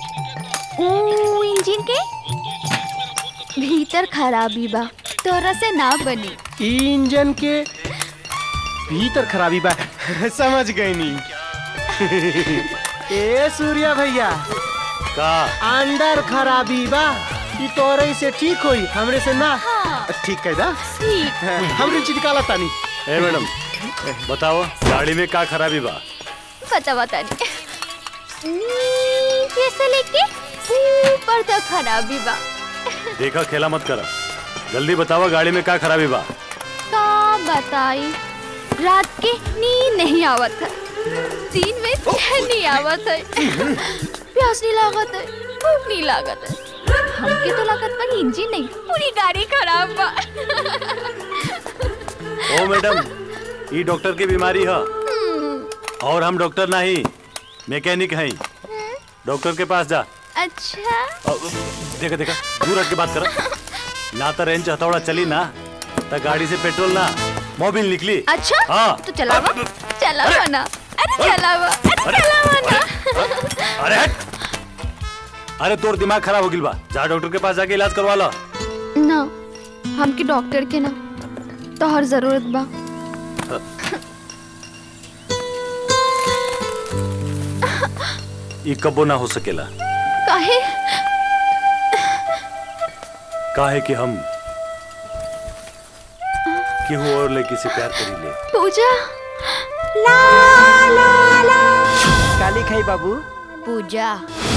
ओ इंजन के भीतर खराबी बा, तोरा से ना बनी। इंजन के भीतर खराबी बा, समझ गई नी। ए सूर्या भैया का अंदर खराबी बा, ये तोरे से ठीक होई, हमरे से ना। हाँ। ठीक कह दा। ठीक। हमरे चीज काला तानी। ए मैडम बताओ गाड़ी में का खराबी बा? पता बता नहीं, नीचे से लेके ऊपर तक खराबी बा। देखा खेला मत करा, जल्दी बताओ गाड़ी में का खराबी बा? का बताई, रात के नींद नहीं आवत है, दिन में चैन नहीं आवत है, प्यास नहीं लागत है, भूख नहीं लागत है। हमके तो लागत पर इंजन नहीं, पूरी गाड़ी खराब बा। ओ मैडम, ये डॉक्टर की बीमारी है और हम डॉक्टर नहीं, मैकेनिक हैं। डॉक्टर के पास जा। अच्छा। देखा देखा दूर हट के बात करा, ना तो रेंज हथौड़ा चली ना तो गाड़ी से पेट्रोल ना मोबिल निकली। अच्छा हाँ। तो चलावा चलावा ना, अरे चलावा, अरे चलावा ना। अरे हट, अरे तोर दिमाग खराब हो गिल बा, जा डॉक्टर के पास जाके इलाज करवा लो। ना हमके डॉक्टर के ना तो हर जरूरत बा। ये कबो ना हो सकेला। काहे? काहे कि हम केहू और लड़की से प्यार करी ले। पूजा ला ला ला काली खाई बाबू। पूजा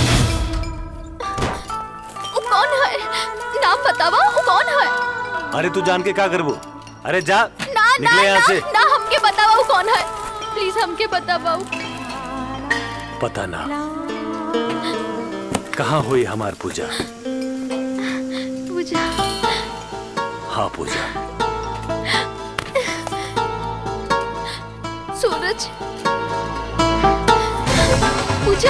वो कौन है? नाम बतावा, वो कौन है? अरे तू जान के क्या करबो? अरे जा ना निकले ना यहाँ ना, से। ना हमके बतावा वो कौन है, प्लीज हमके बतावा। पता ना कहाँ हुई हमार पूजा। पूजा हाँ पूजा। सूरज पूजा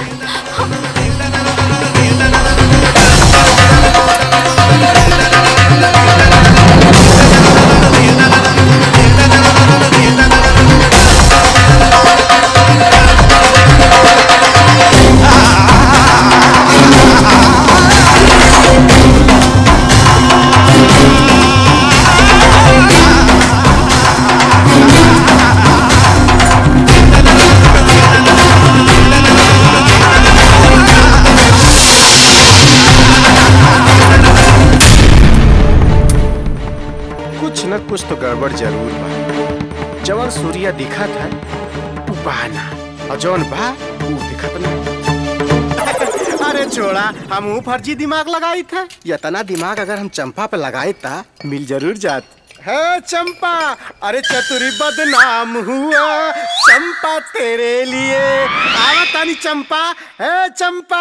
कुछ तो गड़बड़ जरूर बा। जवन सूर्या दिखा था वो बहाना, और जवन बा वो दिखत नहीं। अरे छोड़ा, हम वो फर्जी दिमाग लगाई था। इतना दिमाग अगर हम चंपा पे लगाए था मिल जरूर जात। है चंपा, अरे चतुरी बदनाम हुआ चंपा तेरे लिए। आवा तानी चंपा, है चंपा।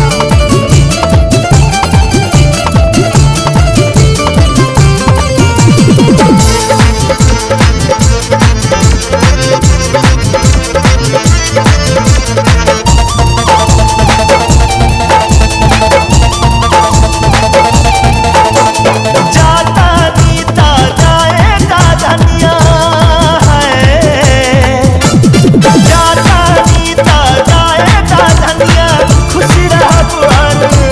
जाता नीता जाएगा धनिया है, जाता नीता जाएगा धनिया, खुशी रहा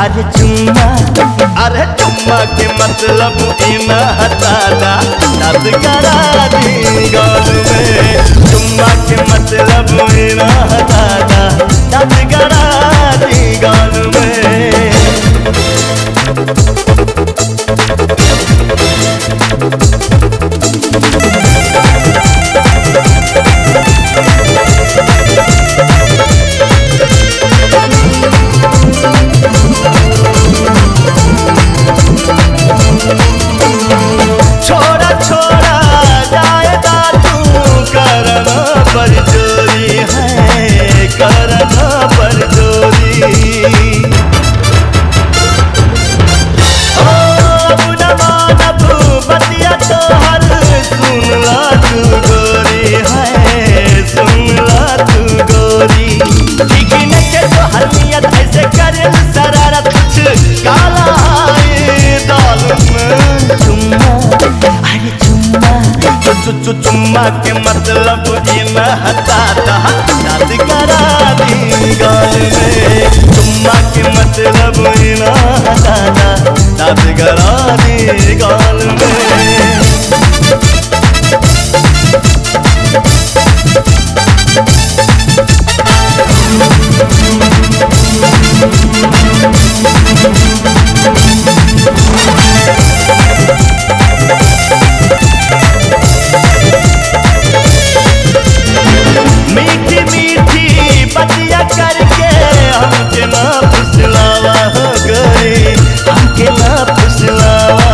अरे चुम्मा अरे चुम्मा के मतलब इना हटादा दाद करा दी गाल में चुम्मा के मतलब इना हटादा दाद करा दी गाल में छोड़ा छोड़ा जाएगा तू करना पर चोरी है करना पर चोरी ओ बुना मानब बतिया तो हर सुन ला तू गोरी है सुन ला तू गोरी लेकिन के तो हर नियत ऐसे करे शरारत कुछ काला है दाल में चुम्मा अरे चुम्मा चु चु चु चुम्मा के मतलब इना हटाता दाद करा दी गाल में चुम्मा के मतलब इना हटाता दाद करा दी गाल में मीठी मीठी बतिया करके हमके ना फुसलावा हो गई हमके ना फुसलावा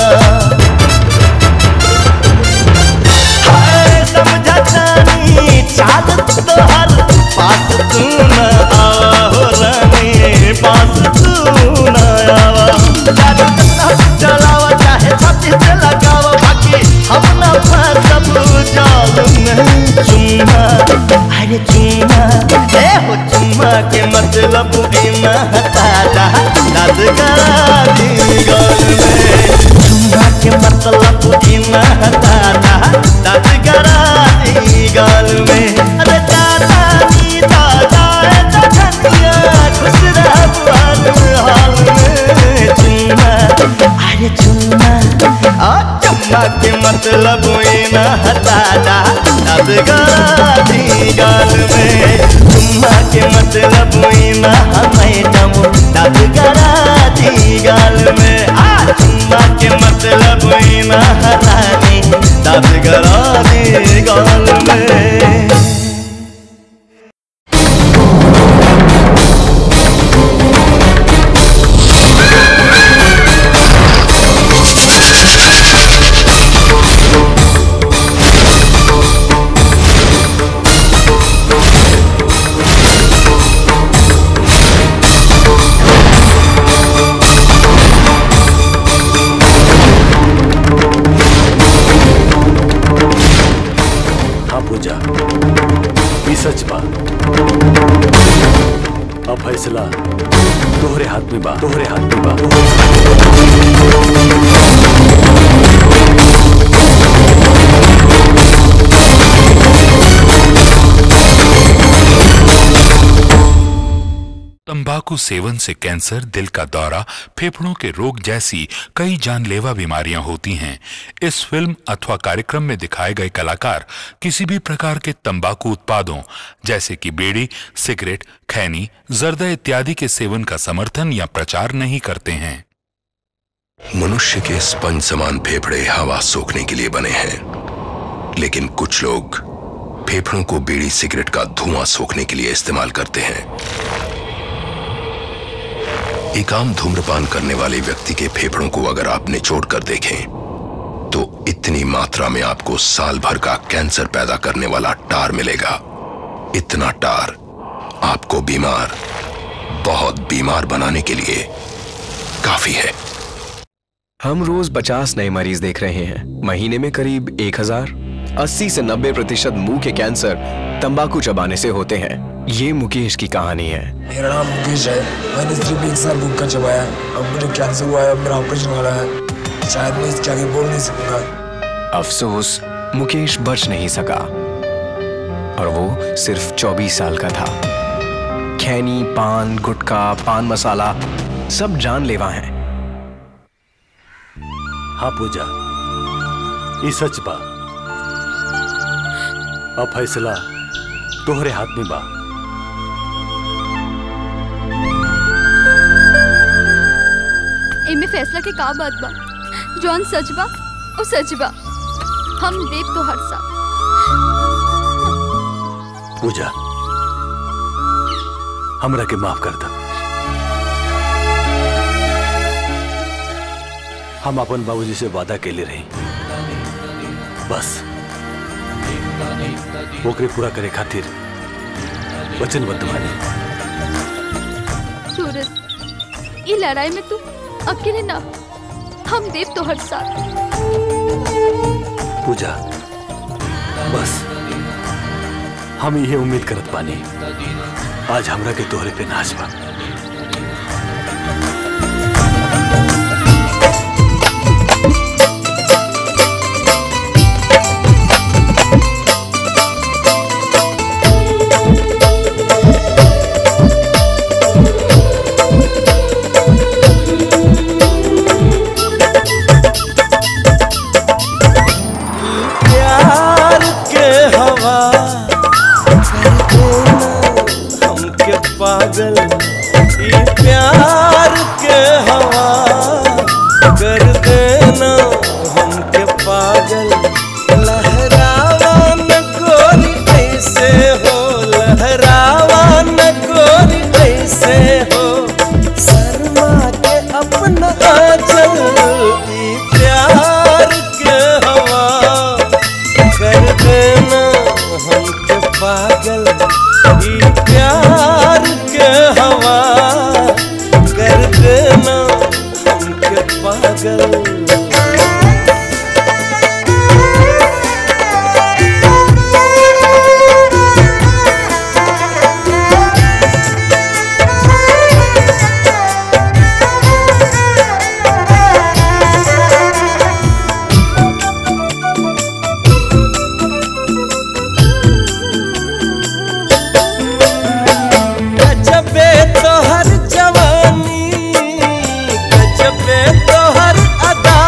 हाय समझा जानी चाल तो हर पास तू न आवा हो रानी पास तू न आवा चलावा चाहे छाती से लगावा बाकी हम ना फंसब जाल में चुम्मा अरे चुम्मा ए हो चुम्मा के मतलब इना हटादा दाद करा दी गाल में चुम्मा के मतलब इना हटादा दाद करा दी गाल में अरे दादा नी दादा ए धनिया खुश रह हाल में चुम्मा अरे चुम्मा आ चुम्मा के मतलब इना हटादा दाद करा दी गाल में चुम्मा के मतलब इना मैडम दाद करा दी गाल में आ चुम्मा के मतलब इना रानी दाद करा दी गाल में सच बा अब फैसला तोहरे हाथ में बा तोहरे हाथ में बा तंबाकू सेवन से कैंसर, दिल का दौरा, फेफड़ों के रोग जैसी कई जानलेवा बीमारियां होती हैं। इस फिल्म अथवा कार्यक्रम में दिखाए गए कलाकार किसी भी प्रकार के तंबाकू उत्पादों जैसे कि बीड़ी, सिगरेट, खैनी, जर्दा इत्यादि के सेवन का समर्थन या प्रचार नहीं करते हैं। मनुष्य के स्पंज समान फेफड़े हवा सोखने के लिए बने हैं, लेकिन कुछ लोग फेफड़ों को बीड़ी सिगरेट का धुआं सोखने के लिए इस्तेमाल करते हैं। एक आम धूम्रपान करने वाले व्यक्ति के फेफड़ों को अगर आप निचोड़ कर देखें तो इतनी मात्रा में आपको साल भर का कैंसर पैदा करने वाला टार मिलेगा। इतना टार आपको बीमार, बहुत बीमार बनाने के लिए काफी है। हम रोज पचास नए मरीज देख रहे हैं। महीने में करीब एक हजार। अस्सी से नब्बे प्रतिशत मुंह के कैंसर तंबाकू चबाने से होते हैं। ये मुकेश की कहानी है। मेरा नाम मुकेश है। मैंने सिर्फ एक साल गुटखा चबाया। अब मुझे कैंसर हुआ है। अब मेरा ऑपरेशन वाला है। शायद मैं इसके आगे बोल नहीं सकूंगा। अफसोस, मुकेश बच नहीं सका और वो सिर्फ चौबीस साल का था। खैनी, पान, गुटखा, पान मसाला सब जानलेवा हैं। हाँ पूजा, ये सच बा। अब फैसला तोहरे हाथ में बा। इनमें फैसला के का बात बा? जौन सच बा वो सच बा। हम देव तो हर साथ। पूजा, हमरा के माफ कर दा। हम अपन बाबूजी से वादा के ले रही, बस ओकरे पूरा करे खातिर वचनबद्ध बानी। सूरज, ये लड़ाई में तू अकेले ना, हम देव तो हर साथ। पूजा, बस हम ये उम्मीद करत पानी आज हमरा के तोहरे पे नाच बा। प्यार के हवा हमके पागल, ये प्यार के हवा कर देना हमके पागल। लहरावा न गोरी ऐसे हो, लहरावा न गोरी ऐसे हो, शर्मा के अपना आंचल। ये प्यार के हवा कर देना हमके पागल, ये प्यार के हवा कर देना हमके पागल। गजबे तोहर जवानी, गजबे तोहर अदा,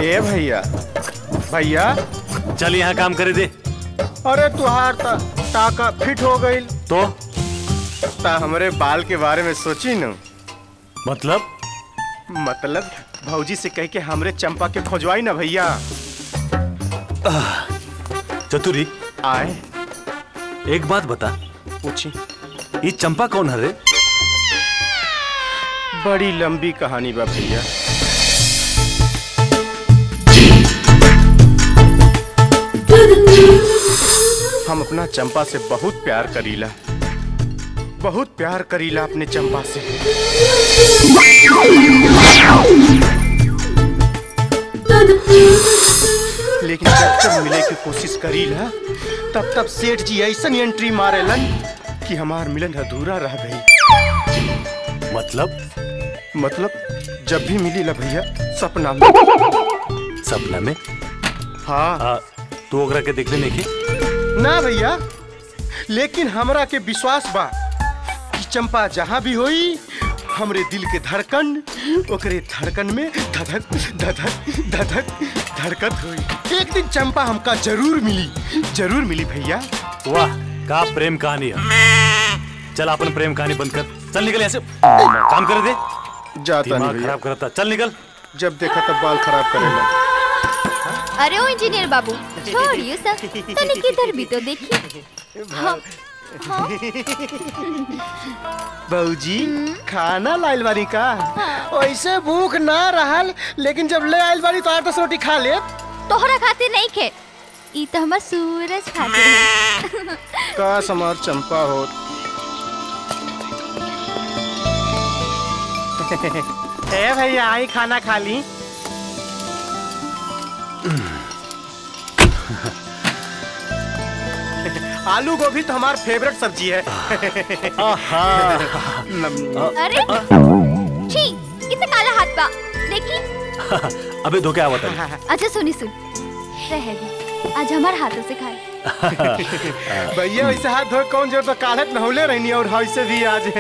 ए भैया भैया चल यहाँ काम करे दे। अरे तुहार ता, टाका फिट हो गई तो ता हमरे बाल के बारे में सोची न। मतलब मतलब भौजी से कह के हमरे चंपा के खोजवाई ना भैया। चतुरी आए एक बात बता। पूछी। ये चंपा कौन है रे? बड़ी लंबी कहानी बा भैया। हम अपना चंपा से बहुत प्यार करीला, बहुत प्यार करीला अपने चंपा से। लेकिन जब जब मिले की कोशिश करीला तब तब सेठ जी ऐसा एंट्री मारेलन कि हमार मिलन अधूरा रह गई। मतलब मतलब जब भी मिली ला भैया सपना में। सपना में? हाँ, हाँ तू ओकरा के देख ले नहीं के? ना भैया, लेकिन हमरा के विश्वास बा कि चंपा जहाँ भी होई हमरे दिल के धड़कन ओकरे धड़कन में धधक धधक धधक धड़कत हुई। एक दिन चंपा हमका जरूर मिली, जरूर मिली भैया। वाह का प्रेम कहानी है। चल अपन प्रेम कहानी बंद कर, चल निकल यहाँ से। काम कर दे। जाता नहीं भैया। खराब करता, चल निकल। जब देखा तब बाल खराब करेगा। अरे ओ इंजीनियर बाबू छोड़िए सब, तने किधर भी तो देखिए। हाँ, हाँ। बहूजी खाना लाइल बारी का? वैसे भूख ना रहल, लेकिन जब ले आइल बारी तो आठ दस रोटी खा ले। तोहरा खातिर नहीं खे, ई तो हमार सूरज खातिर है। का समार चंपा हो। ए भैया आई खाना खा ली। आलू गोभी तो हमार फेवरेट सब्जी है। अरे छी, कितना काला हाथ बा देखी। अबे धोखे आवत है। अच्छा सुनी सुन, रह दे, आज हमार हाथों से खाए। भैया वैसे हाथ धो कौन जो तो कालत नहौले रहनी और वैसे भी आज।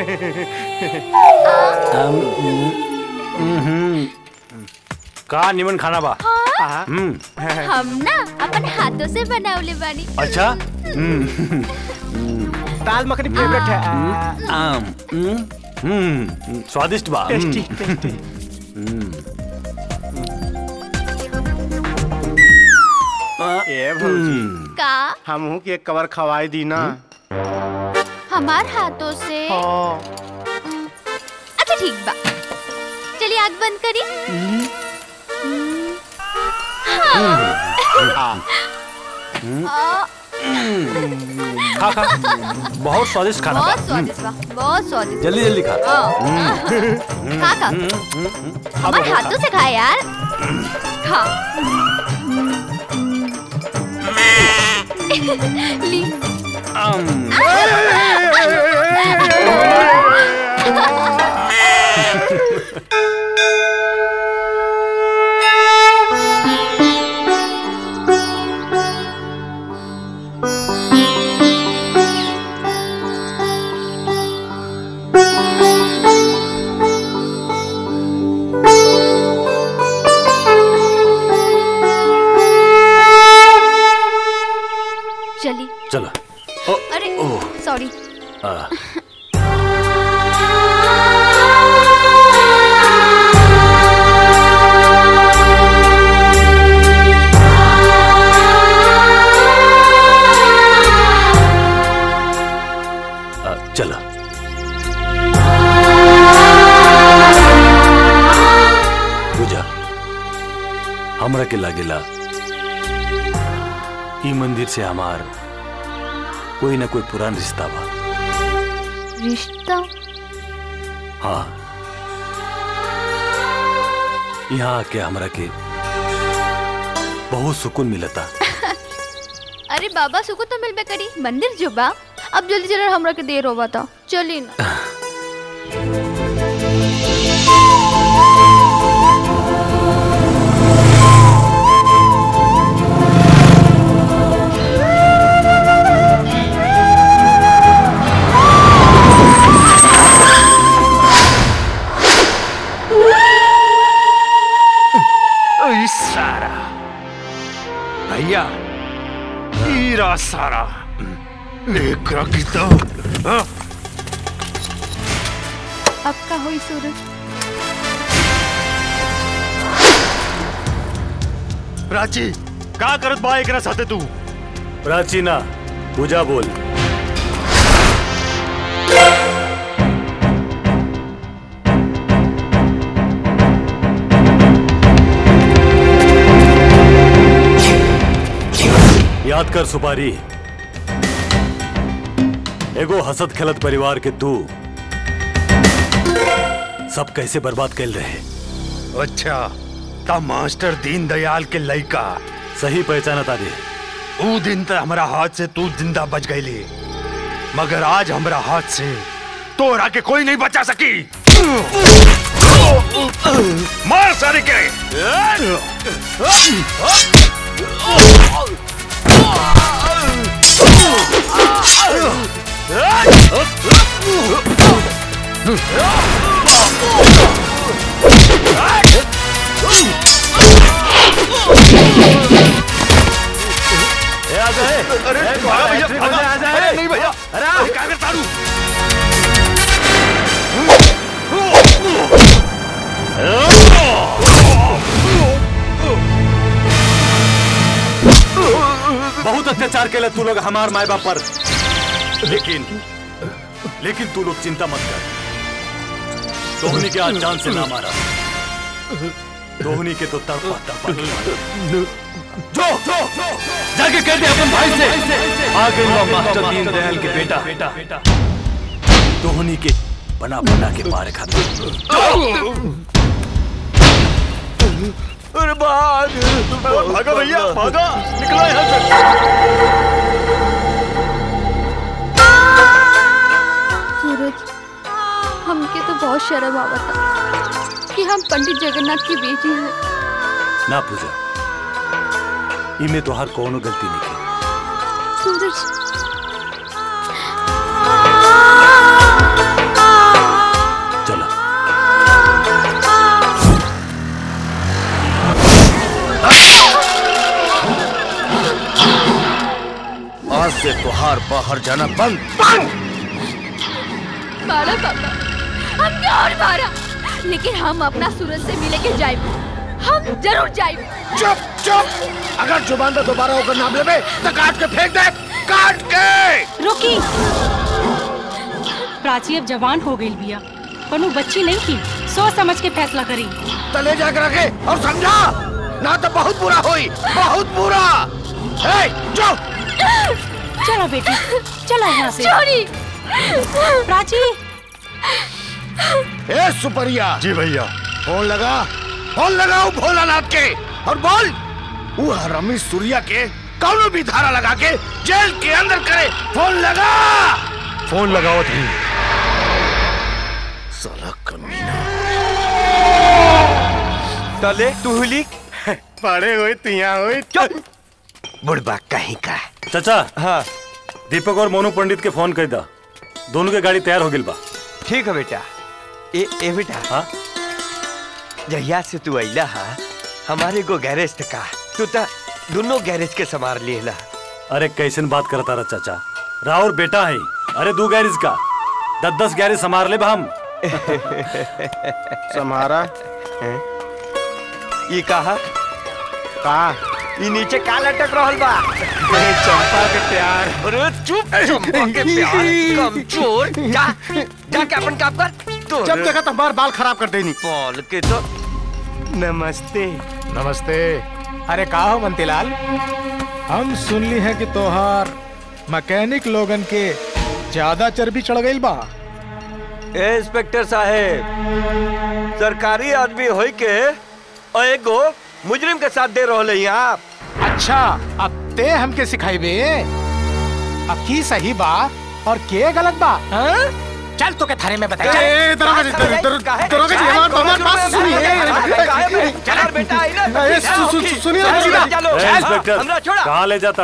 का निमन खाना बा। हाँ? हम ना अपन हाथों से बनावले बानी। अच्छा दाल मखनी फेवरेट है। आम हम्म स्वादिष्ट बा। Tasty tasty. ए भौजी का हम हूँ कि एक कवर खवाई दी ना। हमार हाथों से। अच्छा ठीक बा, चलिए आग बंद करी। खा खा, बहुत स्वादिष्ट खाना। बहुत स्वादिष्ट बा, बहुत स्वादिष्ट। जल्दी जल्दी खा। खा खा, हमारे हाथों से खा यार। खा। ली। चली। चलो। अरे सॉरी। चलो। पूजा हमरा के लागेला ई मंदिर से हमार कोई ना कोई पुरान रिश्ता बा। रिश्ता? हाँ, यहाँ आके हमरा के बहुत सुकून मिलता। अरे बाबा सुकून तो मिलबे करी, मंदिर जो बा। अब जल्दी जल्दी हमरा के देर होगा था, चली ना। सारा एक रखी तो अब का होई सूरज? प्राची का करत बा एकरा साथे तू? प्राची ना पूजा बोल। याद कर सुपारी, एगो हसत खेलत परिवार के तू सब कैसे बर्बाद कर रहे। अच्छा ता मास्टर दीनदयाल के लड़का सही पहचाना तारी। वो दिन तक हमारा हाथ से तू जिंदा बच गई, मगर आज हमारा हाथ से तोरा के कोई नहीं बचा सकी। मार सारे के। अरे भागा भैया, भागा। अरे नहीं भैया, अरे क्या करता हूँ? बहुत अत्याचार के लिए तू लोग हमार माए बाप पर, लेकिन लेकिन तू लोग चिंता मत कर। दोहनी के आज जान से ना मारा, दोहनी के तो तड़पा तड़पा के मारा। जो जो जाके कह दे अपन भाई से आ गए लो मास्टर दीनदयाल के बेटा, दोहनी के बना बना के मारे खाते। अरे भाग भागा भैया, भागा, निकलो यहाँ से। सूरज, हमके तो बहुत शर्म आवता कि हम पंडित जगन्नाथ की बेटी हैं। ना पूजा, इनमें तो हर कोनो गलती नहीं की। सूरज, चलो आज से तुहार बाहर जाना बंद बंद। मारा पापा, हमने और मारा, लेकिन हम अपना सूरज से मिले के जाए, हम जरूर जाए। चुप चुप, अगर जुबान पे दोबारा होकर नाम लेबे तो काट के फेंक दे, काट के। रुकी, प्राची अब जवान हो गई बिया, कोनो बच्ची नहीं थी, सोच समझ के फैसला करी। तले जाकर रखे और समझा, ना तो बहुत बुरा हुई, बहुत बुरा। ए, जो चलो बेटी, चलो यहाँ से। चोरी। प्राची। ए सुपरिया। जी भैया। फोन लगा, फोन लगाओ भोलानाथ के और बोल वो हरामी सूर्या के कौनो भी धारा लगा के जेल के अंदर करे। फोन लगा। फोन लगाओ थी। साला कमीना। तले तू हुली पड़े हुए तिया हुए। बुढ़बा कहीं का। चाचा, हाँ दीपक और मोनू पंडित के फोन कर दा, दोनों की गाड़ी तैयार हो गई बा। ठीक है बेटा। ए ए बेटा, हाँ जहिया से तू अइला हा हमारे को गैरेज का तू ता दोनों गैरेज के संभाल लिएला। अरे कैसन बात करता रहा चाचा, राउर बेटा है। अरे दो गैरेज का दस दस गैरेज संभाल ले हम। समारा ये कहा का ये नीचे का लटक रहल बा? चंपा के प्यार। अरे चुप, चंपा के प्यार कमजोर। जा जाके अपन काम कर। तो जब देखा तो हमारे बाल खराब कर देनी। बोल के तो नमस्ते। नमस्ते। अरे का हो बंटीलाल, हम सुन ली है कि तोहार मैकेनिक लोगन के ज्यादा चर्बी चढ़ गई बा। ए इंस्पेक्टर साहेब, सरकारी आदमी होई के और एगो मुजरिम के साथ दे रहो ले आप। अच्छा, अब ते हमके सिखाइबे अब की सही बा और के गलत बा? हाँ? चल तो के थाने में बता। ए दरोगा जी, दरोगा जी हमार हमार बात सुनिए। चल बेटा, आई ना। ए सुनिए ना। इंस्पेक्टर कहाँ ले जाता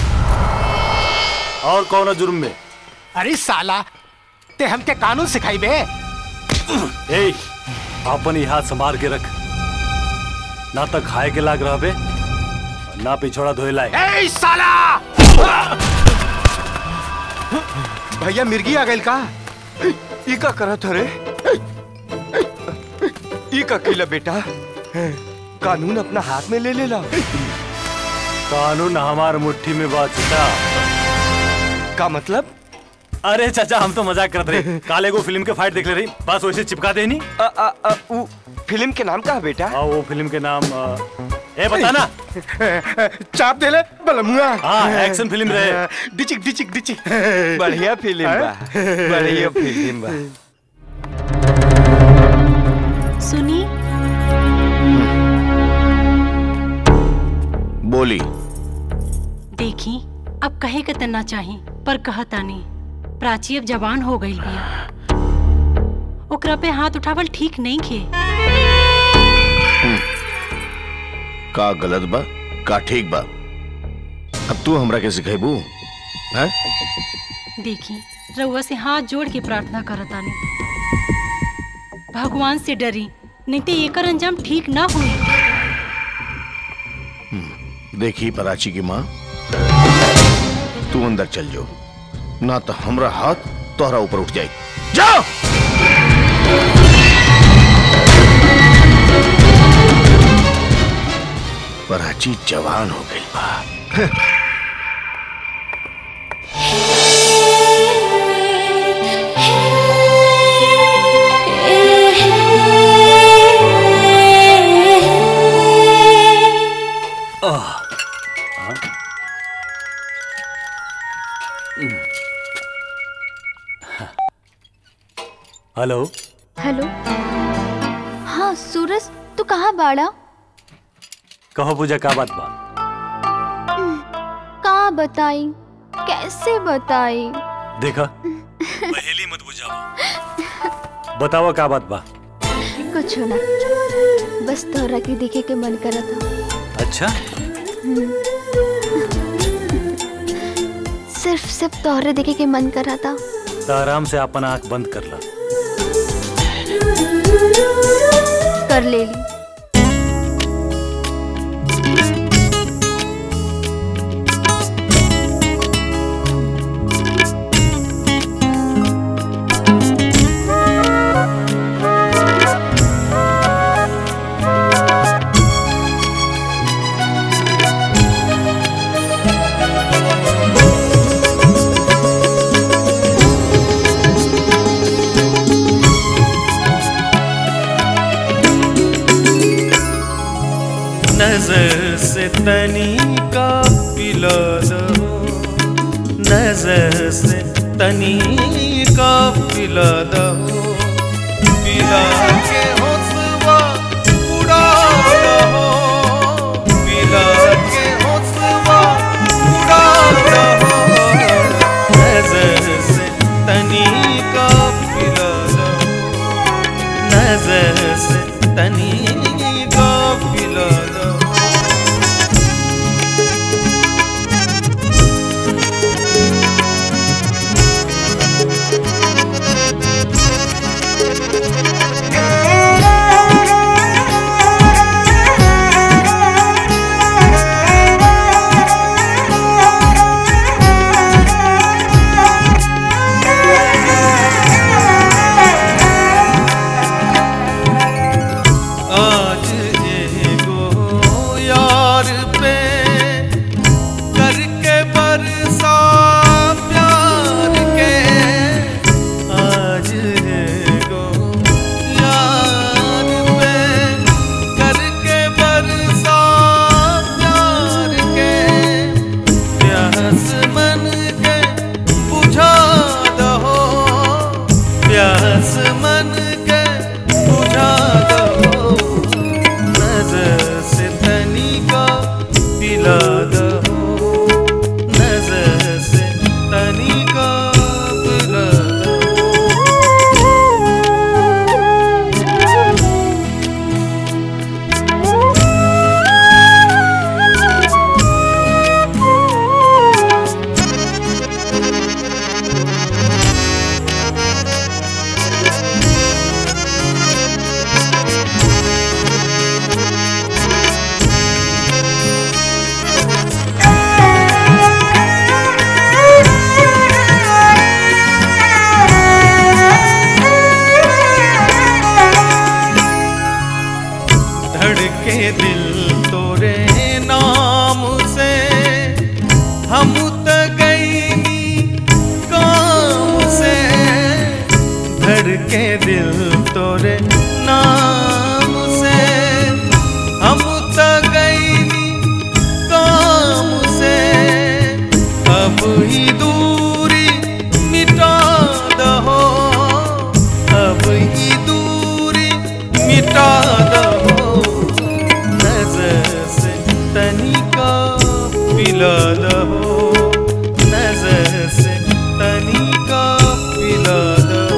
और कौन जुर्म में? अरे साला, ते हमके कानून सिखाइबे। ए अपन ही हाथ संभाल के रख, ना तक खाए के लाग रहा बे, ना पिछोड़ा धोए लाए। ए साला! भैया मिर्गी आ गई का? ई का करत हरे? ई का किला बेटा कानून अपना हाथ में ले लेला। कानून हमार मुट्ठी में बात चचा। का मतलब? अरे चाचा हम तो मजाक करते रहे। काले को फिल्म के फाइट देख ले रही, बस वैसे चिपका देनी। आ, आ, आ, वो फिल्म के नाम का है बेटा? हाँ वो फिल्म के नाम आ, ए बता ना। चाप दे ले बलमुआ। हाँ एक्शन फिल्म रहे। डिचिक डिचिक डिचिक। बढ़िया फिल्म बा, बढ़िया फिल्म बा। सुनी बोली देखी अब कहे के तना चाही पर कहता नहीं। प्राची अब जवान हो गई बिया, ओकरा पे हाथ उठावल ठीक नहीं खे। का गलत बा का ठीक बा अब तू हमरा के सिखेबू? हैं? देखी रउआ से हाथ जोड़ के प्रार्थना करतानी, भगवान से डरी नहीं तो एकर अंजाम ठीक ना हुई। देखी प्राची की माँ, तू अंदर चल जाओ ना तो हमरा हाथ तोहरा ऊपर उठ जाए। जाओ। प्राची जवान हो गई बा। Hello hello. हाँ सूरज तू कहाँ बाड़ा? कहो पूजा का बात बा? का बताई कैसे बताई? देखा पहेली मत बुझाओ, बताओ का बात बा? कुछ ना, बस तोहरा के देखे के मन करा था। अच्छा सिर्फ सिर्फ तोहरे देखे के मन करा था। तो आराम से अपन आंख बंद कर ला। कर ले ली। नजर से तनी का पिला दो, नजर से तनी का पिला दो, पिला के हौसला उड़ा दो, पिला के हौसला उड़ा दो, नजर से तनी का पिला दो, नजर से तनी का पिला दो। दिल तोरे नाम से हम त गईनी काम से धड़के दिल तोरे नाम से हम त गईनी काम से अब ही दूरी मिटा दहो अब ही दूरी मिटा दहो नजर से तनिका पिला दहो नजर से तनिका पिला दहो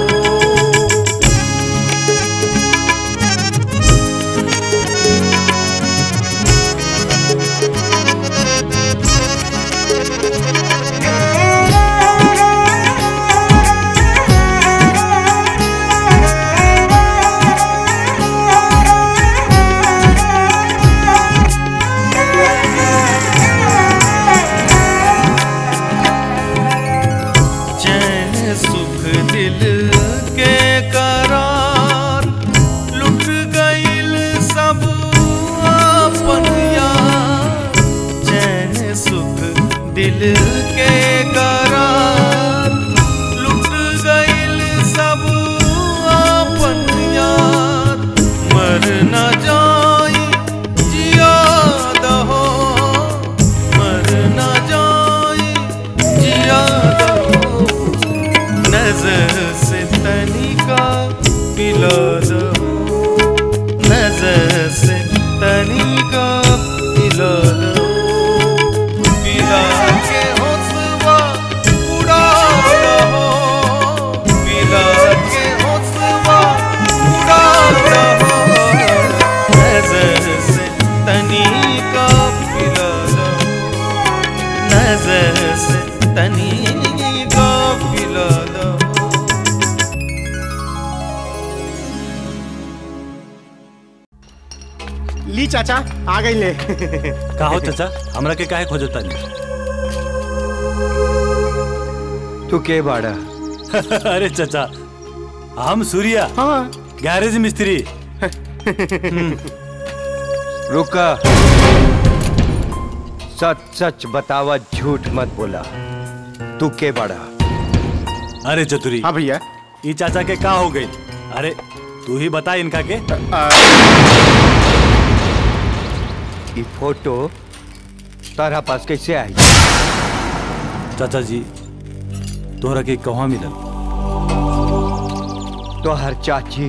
दिल के करार लुट गइल सब अपन यार मर न जाई जिया दहो मर न जाई जिया दहो नजर से तनिका पिला दहो नजर से तनिका पिला दहो पिला के हौसला उड़ा दहो पिला के हौसला उड़ा दहो नजर से तनिका पिला दहो नजर से तनिका पिला दहो ली चाचा आ गई ले का हो चाचा हमरा के काहे खोजता नहीं तू के बाड़ा अरे चाचा हम सूर्या हाँ गैरेज मिस्त्री रुका सच सच बतावा झूठ मत बोला तू के बाड़ा अरे चतुरी हाँ भैया ये चाचा के का हो गई अरे तू ही बता इनका के ये फोटो तारा पास कैसे आई चाचा जी तोहरा के कहाँ मिलल तो हर चाची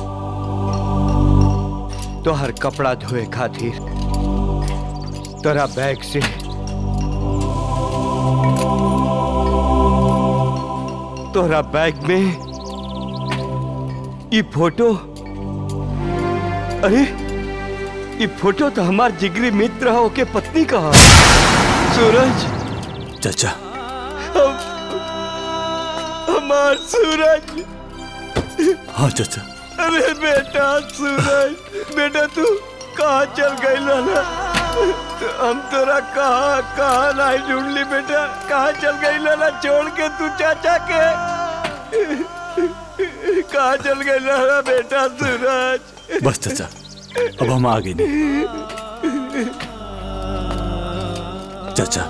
तो हर कपड़ा धोए खातिर तोरा बैग से तोरा बैग में ये फोटो अरे ये फोटो तो हमार जिगरी मित्र हो के पत्नी का सूरज चाचा हम, हमार सूरज हाँ चाचा अरे बेटा सूरज बेटा तू कहाँ चल गई लाला हम तोरा कहाँ कहाँ नहीं ढूंढ ली बेटा कहाँ चल गई लाला छोड़ के तू चाचा के कहाँ चल गई लाला बेटा सूरज बस चाचा अब हम आ गए नहीं चाचा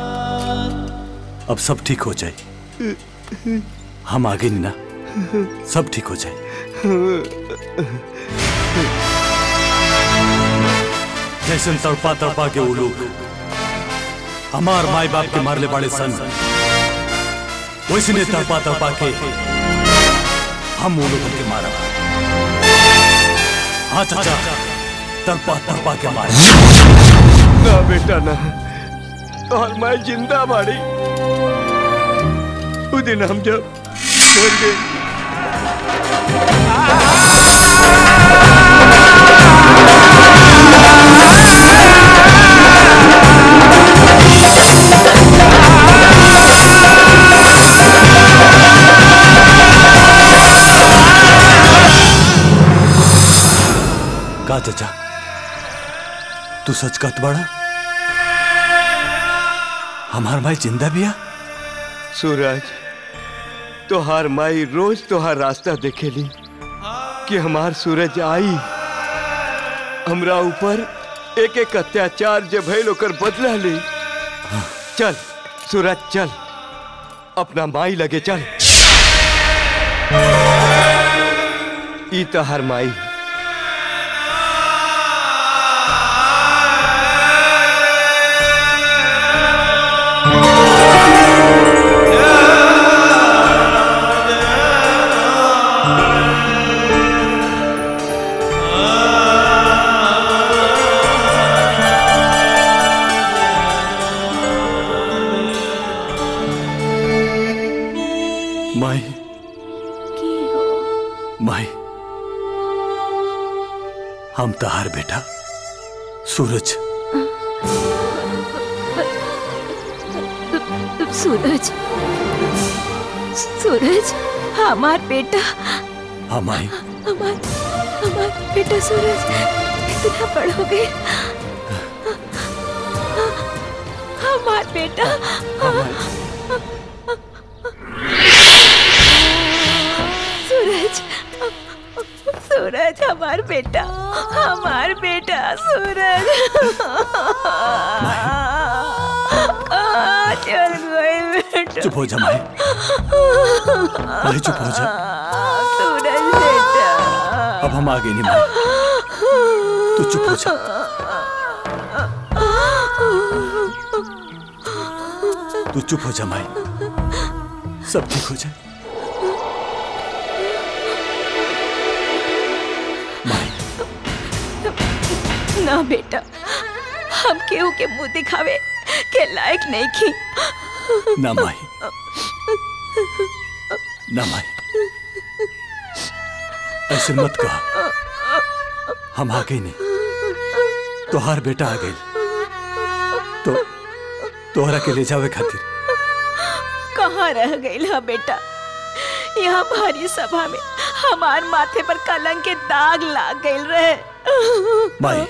अब सब ठीक हो जाए हम आ गए नहीं ना सब ठीक हो जाए जैसे तड़पा तड़पा के वो लोग हमार माई बाप के मारले बाड़े सन वैसे ने तड़पा तड़पा के हम वो लोगों के मारा हाँ चाचा तड़पा तड़पा के मारे ना बेटा ना और मैं जिंदा बाड़ी उस दिन हम जब मर गए का चाचा तू सच कहत बड़ा हमार माई जिंदा बिया सूरज तोहार माई रोज तोहार रास्ता देखेली कि हमार सूरज आई हमरा ऊपर एक एक अत्याचार जब भइल ओकर बदला ले। चल सूरज चल, अपना माई लगे चल। ई तो हर माई माई माई हम तहार बेटा सूरज। सूरज सूरज हमार बेटा। हाँ माई। हमार हमार बेटा सूरज इतना बड़ हो गए। हमार बेटा। सूरज सूरज हमार बेटा, हमार बेटा सूरज। चल गए बेटा। चुप हो जा माई, माई चुप हो जा। सूरज बेटा। अब हम आगे नहीं माई, तू चुप हो जा। तू चुप हो जा माई, सब ठीक हो जाए। ना बेटा, हम केहू के मुंह दिखावे के लायक नहीं की। ना माई, ना माई, ऐसे मत कहा। हम आ गए नहीं, तोहार बेटा आ गई तो तोहरा के ले जावे खातिर। कहाँ रह गई हा बेटा? यहाँ भारी सभा में हमार माथे पर कलंक के दाग लाग गए रहे। माई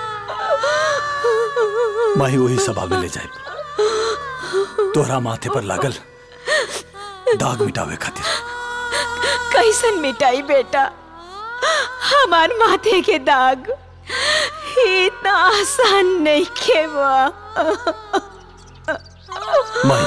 माई वही सभा में ले जाए, तोहरा माथे पर लागल दाग मिटावे खातिर। कैसन मिटाई बेटा हमार माथे के दाग? इतना आसान नहीं खेवा माई।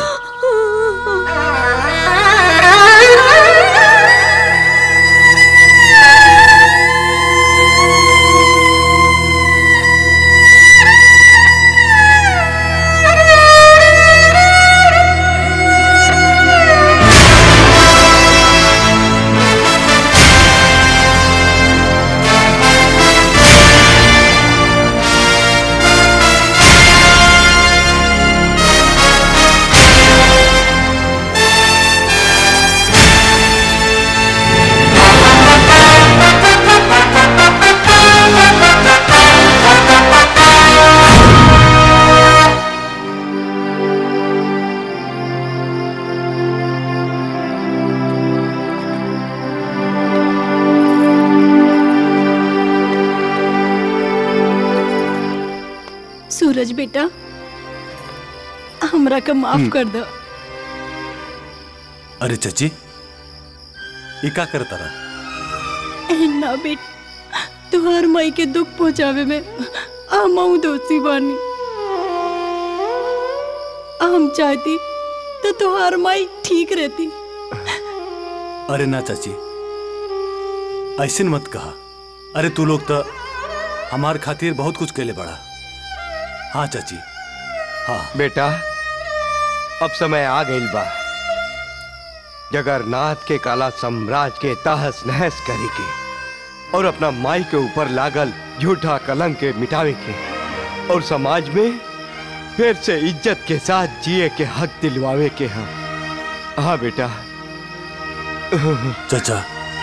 सूरज बेटा, हमरा का माफ कर दो। अरे चाची, ये का करता रहा? ना बेट, तुहार माई के दुख पहुंचावे में हम दोषी बानी। हम चाहती तो तुहार माई ठीक रहती। अरे ना चाची, ऐसे मत कहा। अरे तू लोग तो हमार खातिर बहुत कुछ कहले बड़ा। हाँ चाची, हाँ बेटा, अब समय आ गइल बा जगन्नाथ के काला साम्राज्य के तहस नहस करे के और अपना माई के ऊपर लागल झूठा कलंक के मिटावे के और समाज में फिर से इज्जत के साथ जिए के हक दिलवावे के। हाँ हाँ बेटा। चाचा,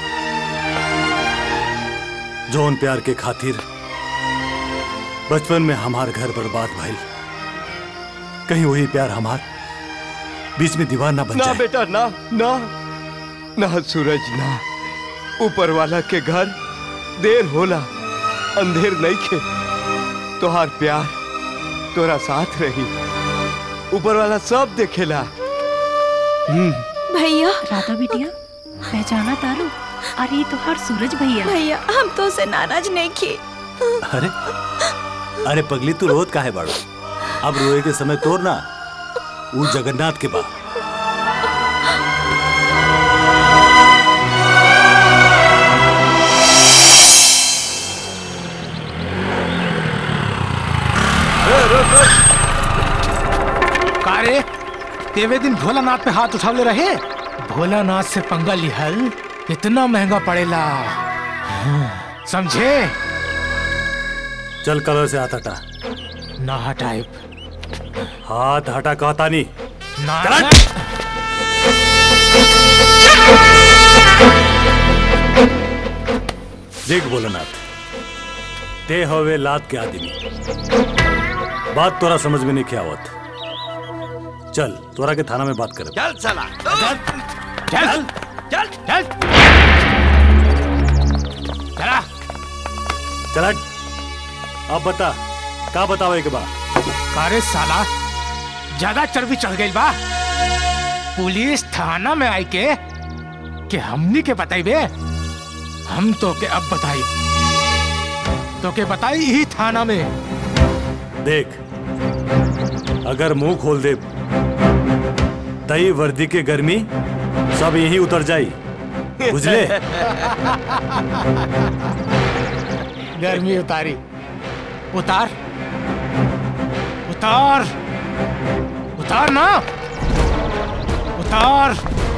जौन प्यार के खातिर बचपन में हमार घर बर्बाद भइल, कहीं वही प्यार हमार बीच में दीवार ना बन ना जाए। बेटा ना ना ना सूरज ना। ऊपर वाला के घर देर होला, अंधेर नहीं खे। तोहार प्यार तोरा साथ रही, ऊपर वाला सब देखेला। भैया। राधा बिटिया, पहचाना तारू? अरे तो हर सूरज भैया। भैया, हम तो से नाराज नहीं की। अरे अरे पगली तू रोत काहे बाड़ू? अब रोए के समय तोड़ ना, वो जगन्नाथ के बा। कारे तेवे दिन भोलानाथ पे हाथ उठावले रहे। भोलानाथ से पंगा लिहल इतना महंगा पड़ेला, हाँ, समझे? चल कलर से हाथ हटा। ना हटाए। हाथ हटा कहता नहीं। ना, ना। देख भोलानाथ, ते हवे लात के आदमी, बात तोरा समझ में नहीं आवत। चल तोरा के थाना में बात कर। चल चला चल चल चल चल चला चल। अब बता का बतावे के बा? कारे साला ज्यादा चर्बी चढ़ गई बा। पुलिस थाना में आई के कि हमनी के बताइबे। हम तो के अब बताई तो के बताई ही थाना में। देख अगर मुंह खोल दे तई वर्दी के गर्मी सब यहीं उतर जाई, बुझले? गर्मी उतारी। उतार उतार उतार ना उतार।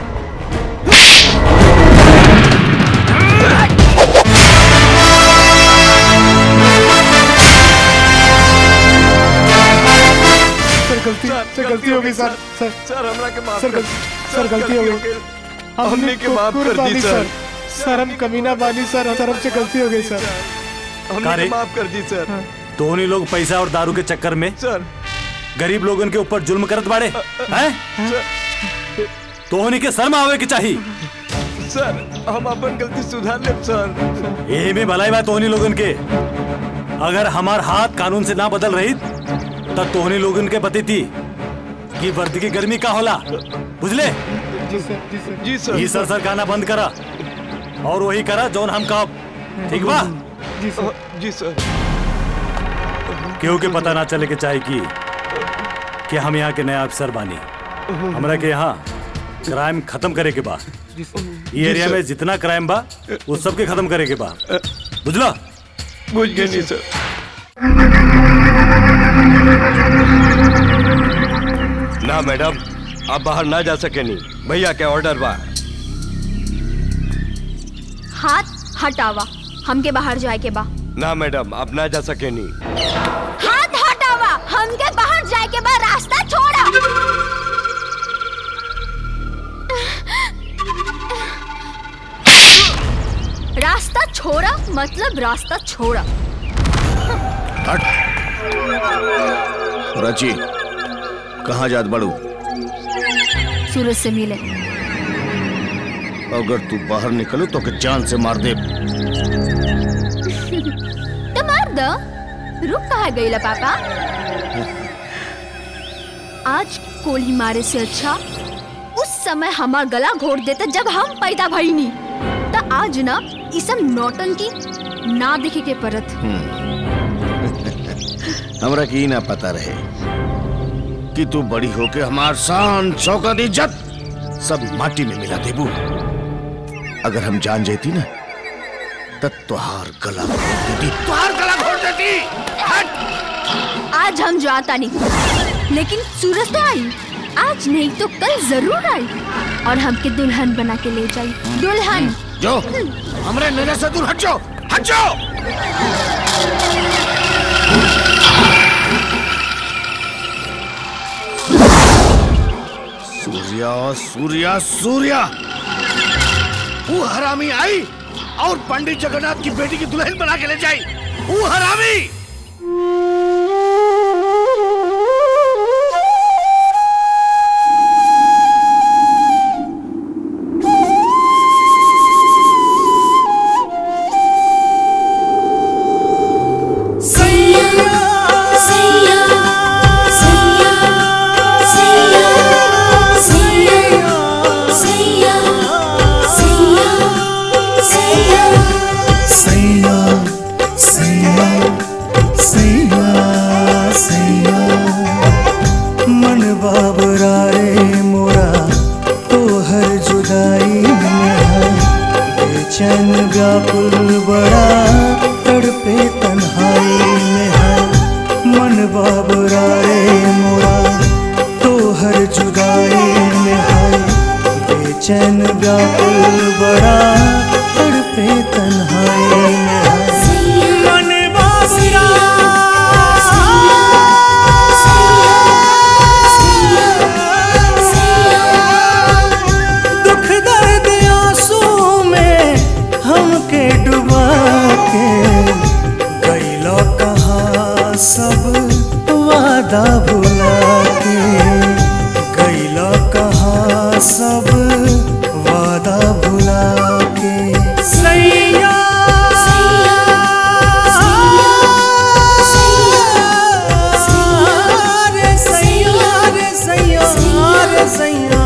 गलती सर गलती हो गई सर सर सर हमरा के माफ सर कर सर गलती हो गई। हमने के माफ कर दी सर। सर हम कमीना बानी सर, सर हमसे गलती हो गई सर। हमने के माफ कर दी सर। दोनों लोग पैसा और दारू के चक्कर में सर गरीब लोगन के ऊपर जुल्म करत बाड़े हैं? तोहनी के शर्म आवे के चाहिए। सर हम अपन गलती सुधार लेब सर। यही में भलाई बात तोहनी लोगन के। अगर हमार हाथ कानून से ना बदल रही तब तोहनी लोगन के बतेती कि वर्दी की गर्मी का होला, बुझले? जी सर जी सर जी सर। ये सर सर गाना बंद करा और वही करा जौन हम कहा, ठीक बा? जी सर जी सर। केहू के पता ना चले के चाहे कि कि हम यहाँ के नया अफसर बानी। हमरा के यहाँ क्राइम खत्म करे के बा। ये एरिया में जितना क्राइम बा वो सबके खत्म करे के बा, बुझला? बुझ गए नहीं सर। ना मैडम आप बाहर ना जा सके नहीं, भैया के ऑर्डर बा। हाथ हटावा, हमके बाहर जाए के बा। ना मैडम आप ना जा सके नहीं। हाथ हटावा, हमके बाहर जाए के बा। रास्ता छोड़ा। रास्ता छोड़ा मतलब रास्ता छोड़ा। हट। रांची कहाँ जात बड़ू? सूरज से मिले। अगर तू बाहर निकलो तो के जान से मार दे। तो मार दो, रुक कहाँ गईला पापा? आज गोली मारे से अच्छा उस समय हमार गला घोट देते जब हम पैदा भईनी। तो आज ना ई सब नौटंकी ना देखे के परत। हमरा की ना पता रहे कि तू बड़ी होके हमार शान शौकत इज्जत सब माटी में मिला देबू। अगर हम जान जाती ना तब तुहार गला घोट देती। तुहार गला घोट देती। हट। आज हम जाता नहीं, लेकिन सूरज तो आई। आज नहीं तो कल जरूर आई और हमके दुल्हन बना के ले जाई। दुल्हन जो हमरे नजर से दूर हट जाओ, हट जाओ। सूर्या सूर्या सूर्या वो हरामी आई और पंडित जगन्नाथ की बेटी की दुल्हन बना के ले जाई। वो हरामी। Say बेचैन व्याकुल बड़ा तड़पे तन्हाई में है मन बाबरा रे मोरा तो हर जुदाई में है बेचैन व्याकुल बड़ा तड़पे तन्हाई में है मन बाबरा दुख दर्द आंसू में हमके डुबा के गईलो कहाँ सब वादा भुला के गईलो कहाँ सब वादा भुला के सैया रे सैया रे सैया रे सैया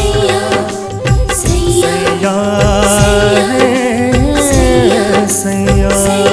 सैया रे सैया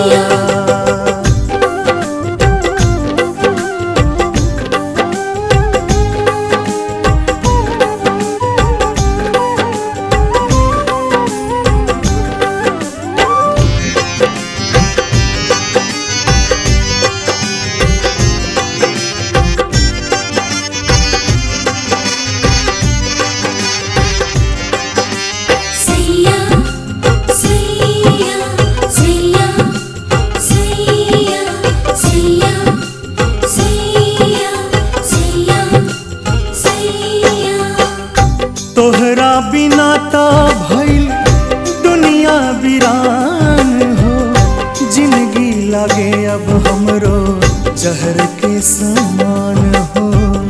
तोहरा बिना ता भइल दुनिया वीरान हो जिंदगी लागे अब हमरो जहर के समान हो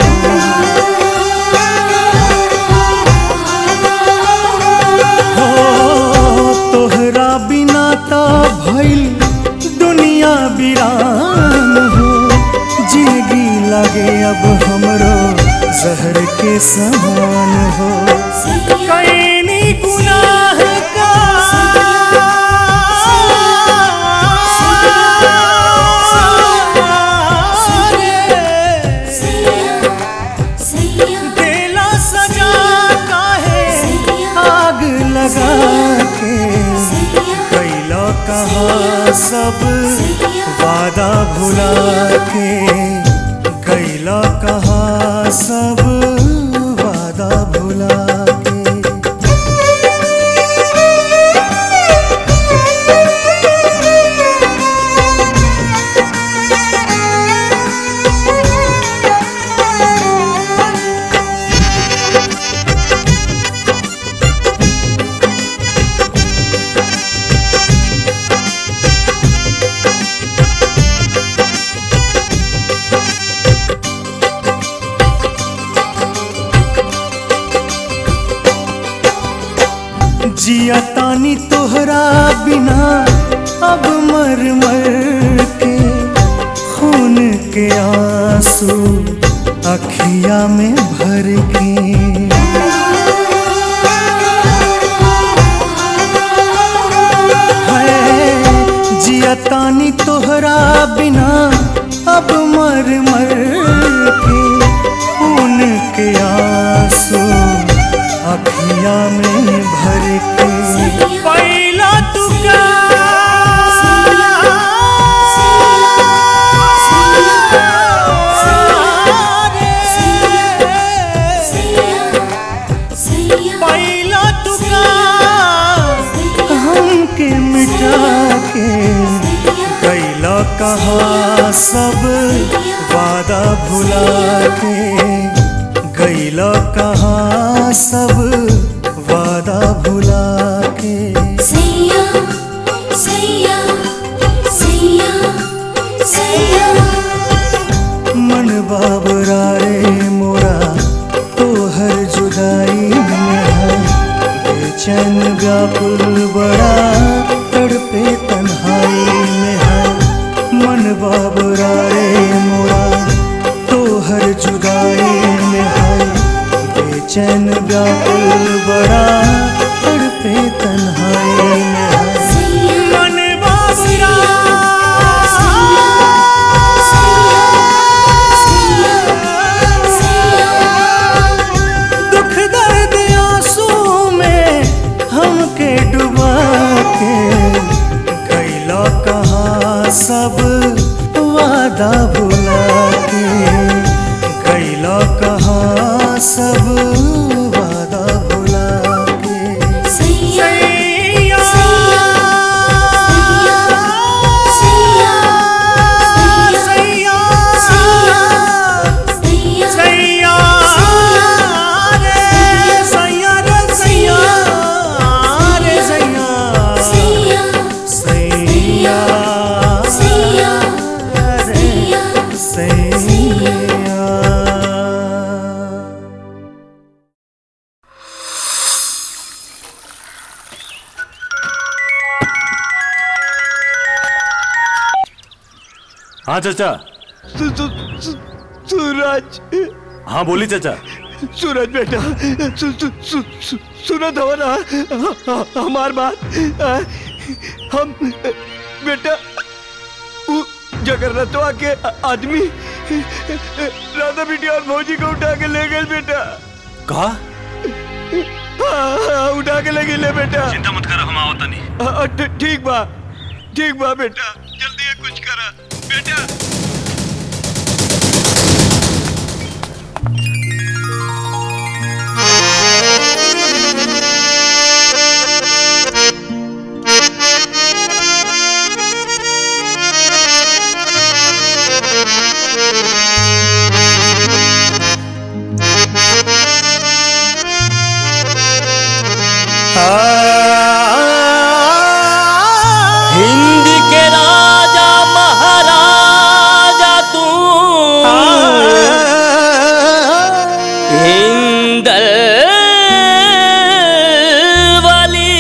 हो तोहरा बिना ता भइल दुनिया वीरान हो जिंदगी लागे अब हमरो जहर के समान हो कैनी गुनाह का देला सजा काहे आग लगा के कैला कहाँ सब वादा भुला के कैला कहाँ सब वादा भुला के जिया तानी तोहरा बिना अब मर मर के खून के आंसू अखिया में भर के है जिया तानी तोहरा बिना अब मर मर के खून के आंसू अखिया में भर के पहला तुका पहला तुका हमके मिटा के गईला कहाँ सब वादा भुला के गईला कहाँ सब वादा भुला के सैया सैया सैया सैया मन बाबरा रे मोरा तो हर जुदाई में है बेचैन व्याकुल बड़ा तड़पे तन्हाई में है मन बाबरा रे मोरा तो हर जुदाई में है बेचैन व्याकुल बड़ा तड़पे तन्हाई में है मन बाबरा दुख दर्द आंसू में हमके डुबा के सब वादा भुला के गईलो कहाँ सब वादा भुला के सैया सैया सैया सैया सैया रे सैया रे सैया रे सैया सैया सैया हाँ चाचा। सु, सु, सु, सूरज। हाँ बोली चाचा। सूरज बेटा, सु, सु, सु, सु, सूरज हो ना हमार बात। हम बेटा वो जगन्नाथवा के आदमी राधा बेटी और भौजी को उठा के ले गए बेटा। कहा? हाँ, हाँ, उठा के ले गए बेटा। चिंता मत करो, हम आवत नहीं। ठीक बा, ठीक बा बेटा, जल्दी कुछ करा बेटा। हिंद के राजा महाराजा तू, हिंदल वाली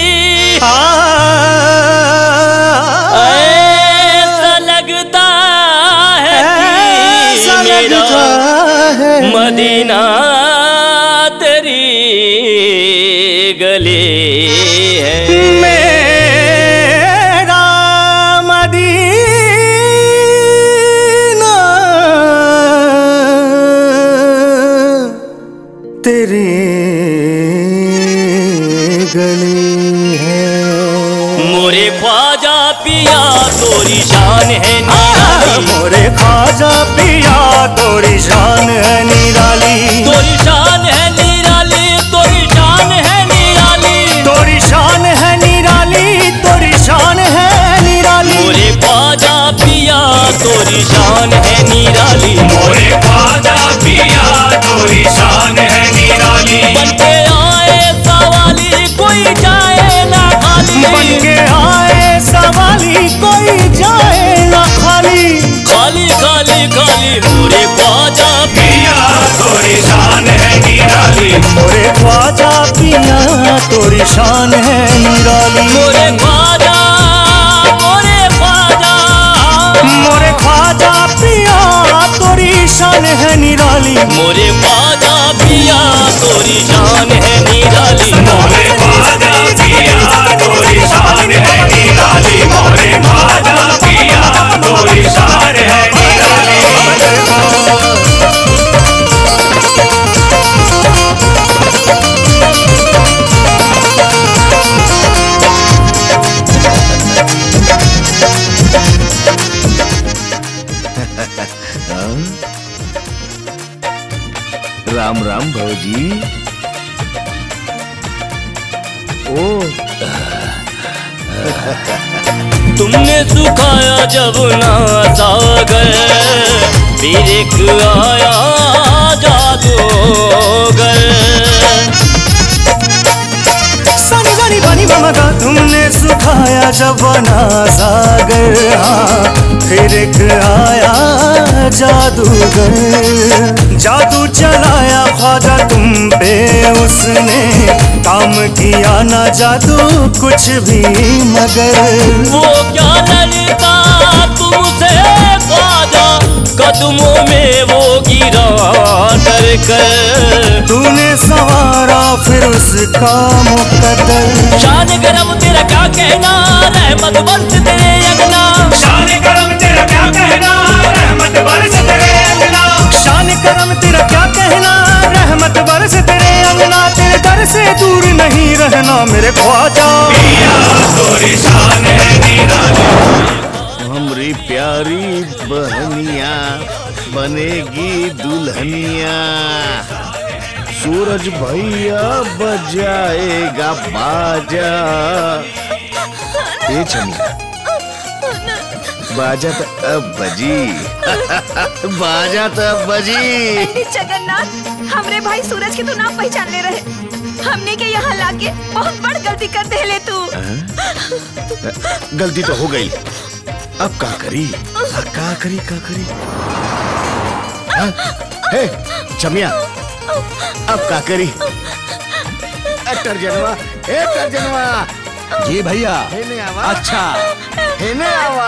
ऐसा लगता है कि मेरा मदीना तेरी गली है। मेरा मदीना तेरी गली है। मोरे ख्वाजा पिया तोरी शान है निराली, मोरे ख्वाजा पिया तोरी शान है निराली, तोरी शान है निराली, तोरी शान है निराली, तोरी शान है निराली, तोरी शान है निराली। मोरे ख्वाजा पिया तोरी शान है निराली, मोरे ख्वाजा पिया तोरी शान है निराली। बनके आए सवाली कोई जाए ना खाली, बनके आए सवाली कोई जाए ना खाली, खाली खाली खाली। मोरे ख्वाजा पिया तोरी शान है निराली, मोरे ख्वाजा पिया तोरी शान है निराली। मोरे ख्वाजा मोरे ख्वाजा मोरे ख्वाजा पिया तोरी शान है निराली, मोरे ख्वाजा पिया तोरी शान है निराली, मोरे ख्वाजा पिया तोरी शान है निराली, मोरे ख्वाजा पिया तोरी शान है निराली। राम राम भौजी। ओ तुमने सुखाया जब ना सागर, फिर एक आया जादूगर। सनी गनी बनी ममगा तुमने सुखाया जब ना सागर, हाँ फिर एक आया जादूगर। जादू चलाया ख्वाजा तुम पे उसने, काम किया ना जादू कुछ भी मगर। वो क्या लड़का तुमसे ख्वाजा, कदमों में वो गिरा डर कर। तूने सवारा फिर उसका मुकद्दर। शान गरम तेरा क्या कहना, रहमत बरस तेरे अगना। शान करम तेरा क्या कहना, रहमत बरस तेरे अंगना। शान करम तेरा क्या कहना, रहमत बरस तेरे अंगना। तेरे दर से दूर नहीं रहना मेरे ख्वाजा। पिया तोरी शान है निराली, हमरी प्यार बनेगी दुल्हनिया। सूरज भैया बजाएगा बाजा। ए छमिया, बाजा तो अब बजी। बाजा तो अब बजी। जगन्नाथ, हमरे भाई सूरज के तू नाम पहचान ले रहे, हमने के यहाँ लाके बहुत बड़ गलती कर दे ले तू। गलती तो हो गई, अब का करी? का करी का करी? हाँ? हे छमिया, अब का करी? टर्जनवा, ए टर्जनवा। जी भैया। अच्छा आवा।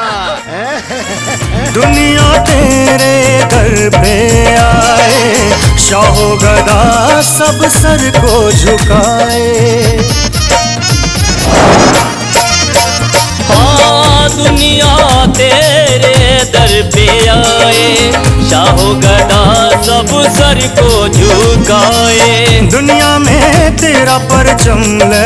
दुनिया तेरे दर पे आए, शाहो गदा सब सर को झुकाए। हाँ दुनिया तेरे दर पे आए, शाहो गदा सब सर को झुकाए। दुनिया में तेरा परचम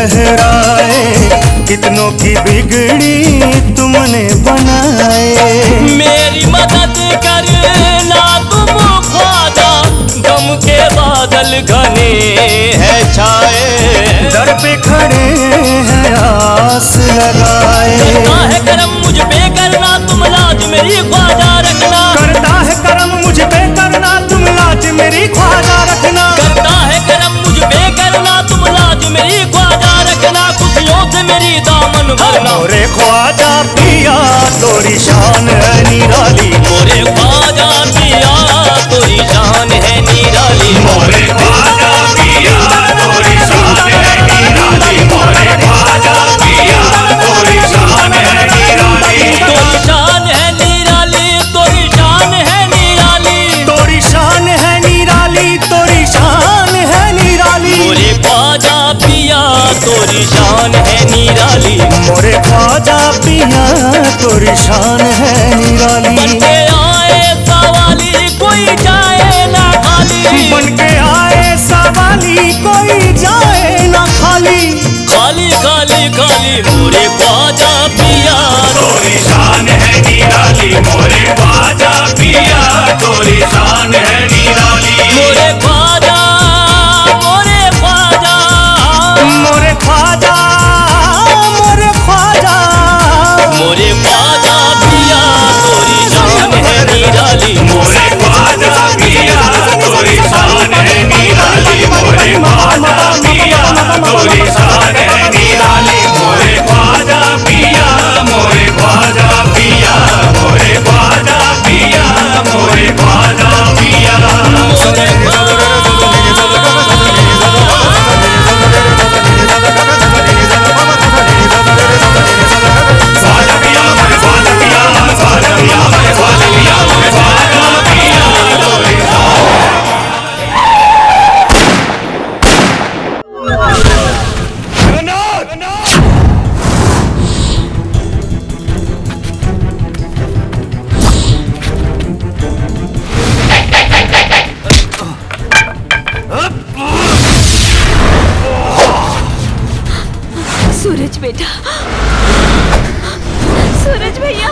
लहराए, कितनों की बिगड़ी तुमने बनाए। मेरी मदद करना तुम ख्वाजा, गम के बादल घने हैं छाए। दर पे खड़े हैं आस लगाए। करता है करम मुझ पे करना तुम लाज मेरी ख्वाजा रखना। करता है करम मुझ पे करना तुम लाज मेरी ख्वाजा रखना। करता है करम मुझ पे करना तुम लाज मेरी ख्वाजा रखना। खुशियों से मेरी दामन भरना। मोरे ख्वाजा पिया तोरी शान है निराली। मोरे ख्वाजा पिया तोरी शान है निराली। मोरे ख्वाजा पिया तोरी शान है निराली। मोरे ख्वाजा पिया तोरी शान है निराली। तोरी शान है निराली, तोरी शान है निराली। तोरी शान है निराली, तोरी शान है निराली। मोरे ख्वाजा पिया तोरी शान है निराली। मोरे ख्वाजा पिया तोरी शान है निराली। बनके आए सवाली कोई जाए ना खाली। बनके आए सवाली कोई जाए ना खाली। खाली खाली खाली मोरे ख्वाजा पिया तोरी शान है निराली। मोरे ख्वाजा पिया तोरी शान है निराली। मोरे ख्वाजा मोरे ख्वाजा मोरे ख्वाजा मोरे ख्वाजा मोरे ख्वाजा पिया तोरी शान है निराली। मोरे ख्वाजा पिया तोरी शान है निराली। मोरे ख्वाजा पिया तोरी शान है निराली। मोरे ख्वाजा पिया मोरे ख्वाजा पिया मोरे ख्वाजा पिया मोरे ख्वाजा पिया। सूरज बेटा, सूरज भैया,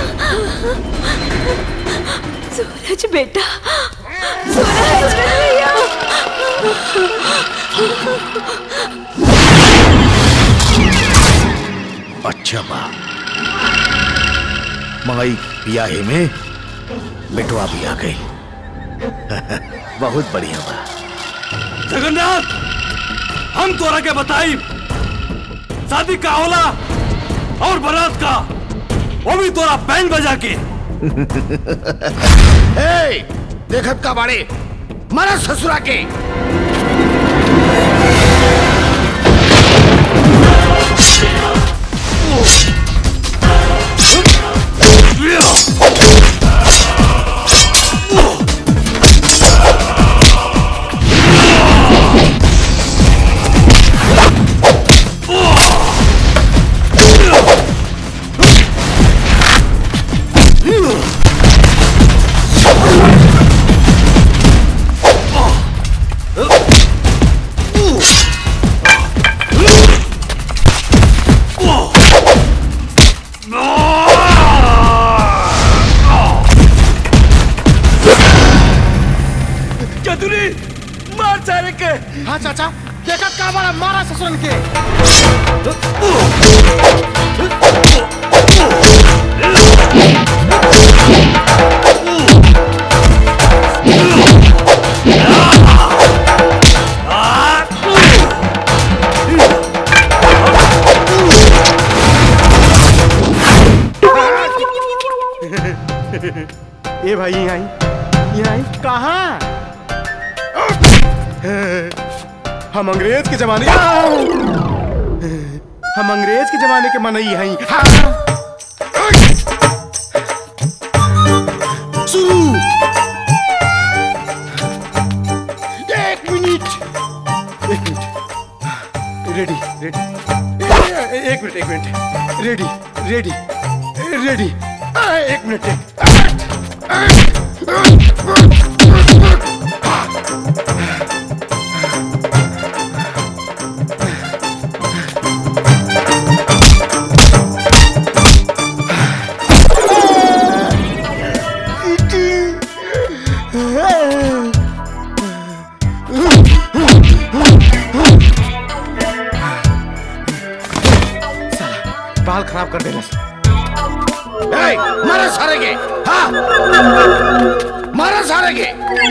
सूरज बेटा, सूरज भैया। अच्छा बा, माई ब्याहे में बेटवा भी आ गई। बहुत बढ़िया बा। जगन्नाथ, हम तोरा के बताई शादी का होला और बारात का, वो भी तोरा बैंड बजा के। हे, देखत का बाड़े, मारा ससुरा के। के। हाँ चाचा, देखा का बड़ा मारा ससुरन के। ए भाई यहाँ यहाँ कहाँ? हम अंग्रेज के जमाने हम अंग्रेज के जमाने के मनई हैं। शुरू। एक मिनट एक मिनट रेडी रेडी एक मिनट एक मिनट रेडी रेडी रेडी एक मिनट एक बाल खराब कर देना। मारा सारे के। हाँ मारा सारे के।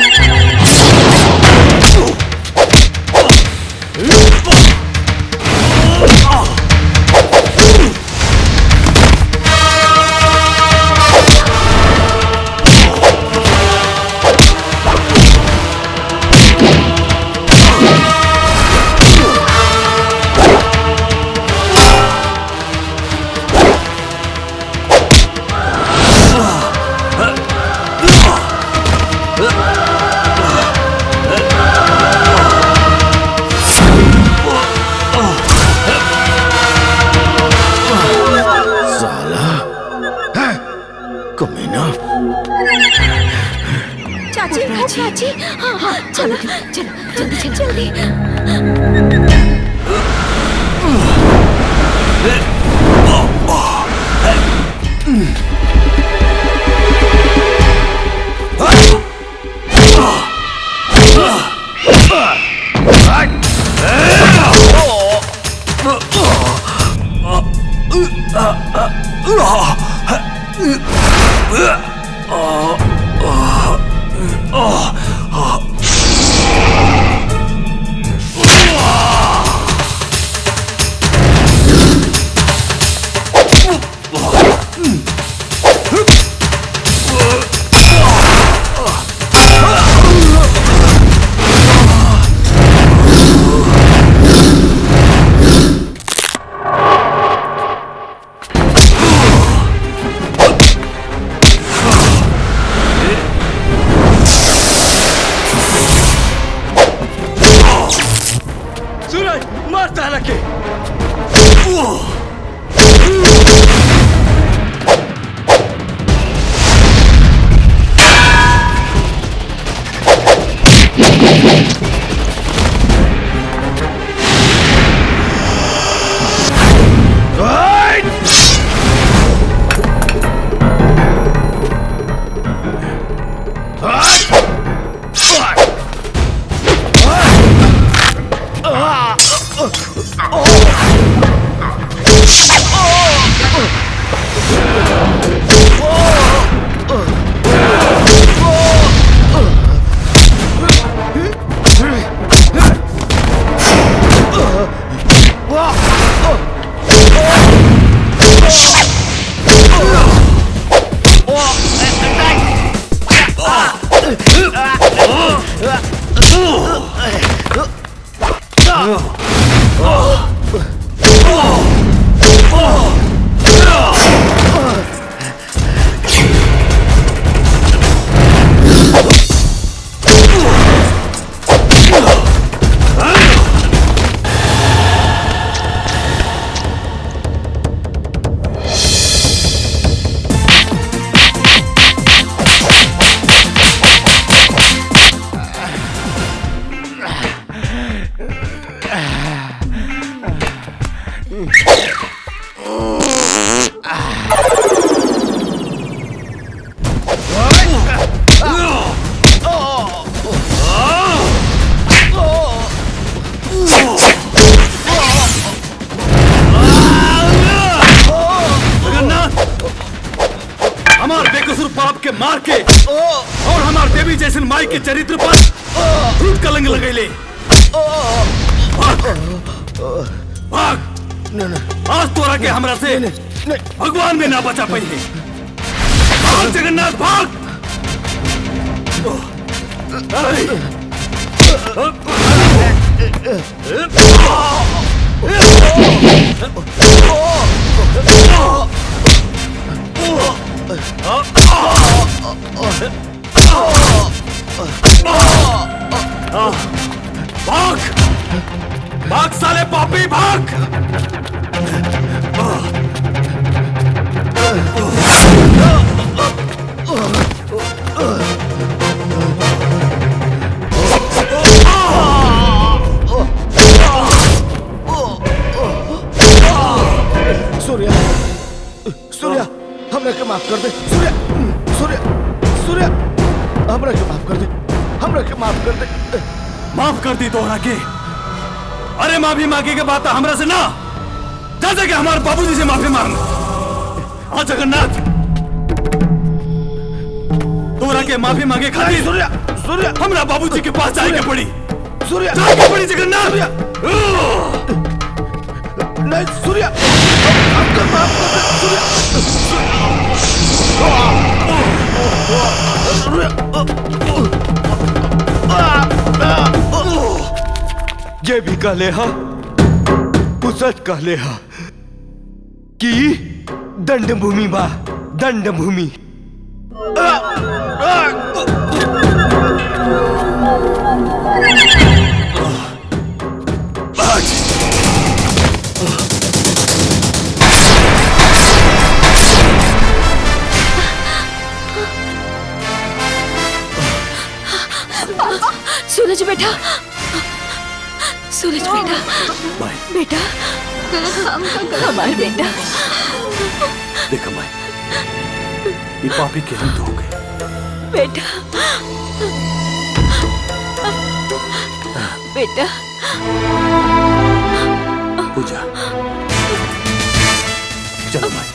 चाची चाची हाँ हाँ चलो चलो जल्दी जल्दी असुर पाप के मार के और हमार देवी जैसे माई के चरित्र पर झूठ कलंक लगैले। भाग, भाग। आज तोरा के हमरा से भगवान में ना बचा पाई। भाग जगन्नाथ भाग। भाग, भाग साले पापी भाग। सूर्या, सूर्या, हमरा के माफ कर दे। सूर्या, सूर्या, सूर्या, हमरा के माफ कर दे। हमरा के माफ कर दे। माफ कर दी तोहरा के। अरे माफी मांगे के बात हमरा से ना, जा जाके हमारे बाबूजी से माफी मांग। हाँ जगन्नाथ, तोहरा के माफी मांगे खातिर सूर्या, सूर्या, हमरा बाबूजी के पास जाए के पड़ी। सूर्या, जाके पड़ी जगन्नाथ। सूर्या, नहीं सूर्या, हमको माफ कर दे। सूर्या, ये भी कहले हा, सच कहले हा कि दंड भूमि बा, दंड भूमि। सूरज बेटा, सूरज बेटा, बेटा, हमारे बेटा। देखा माई, ये पापी के अंत हो गए। बेटा, बेटा। पूजा, चलो माई।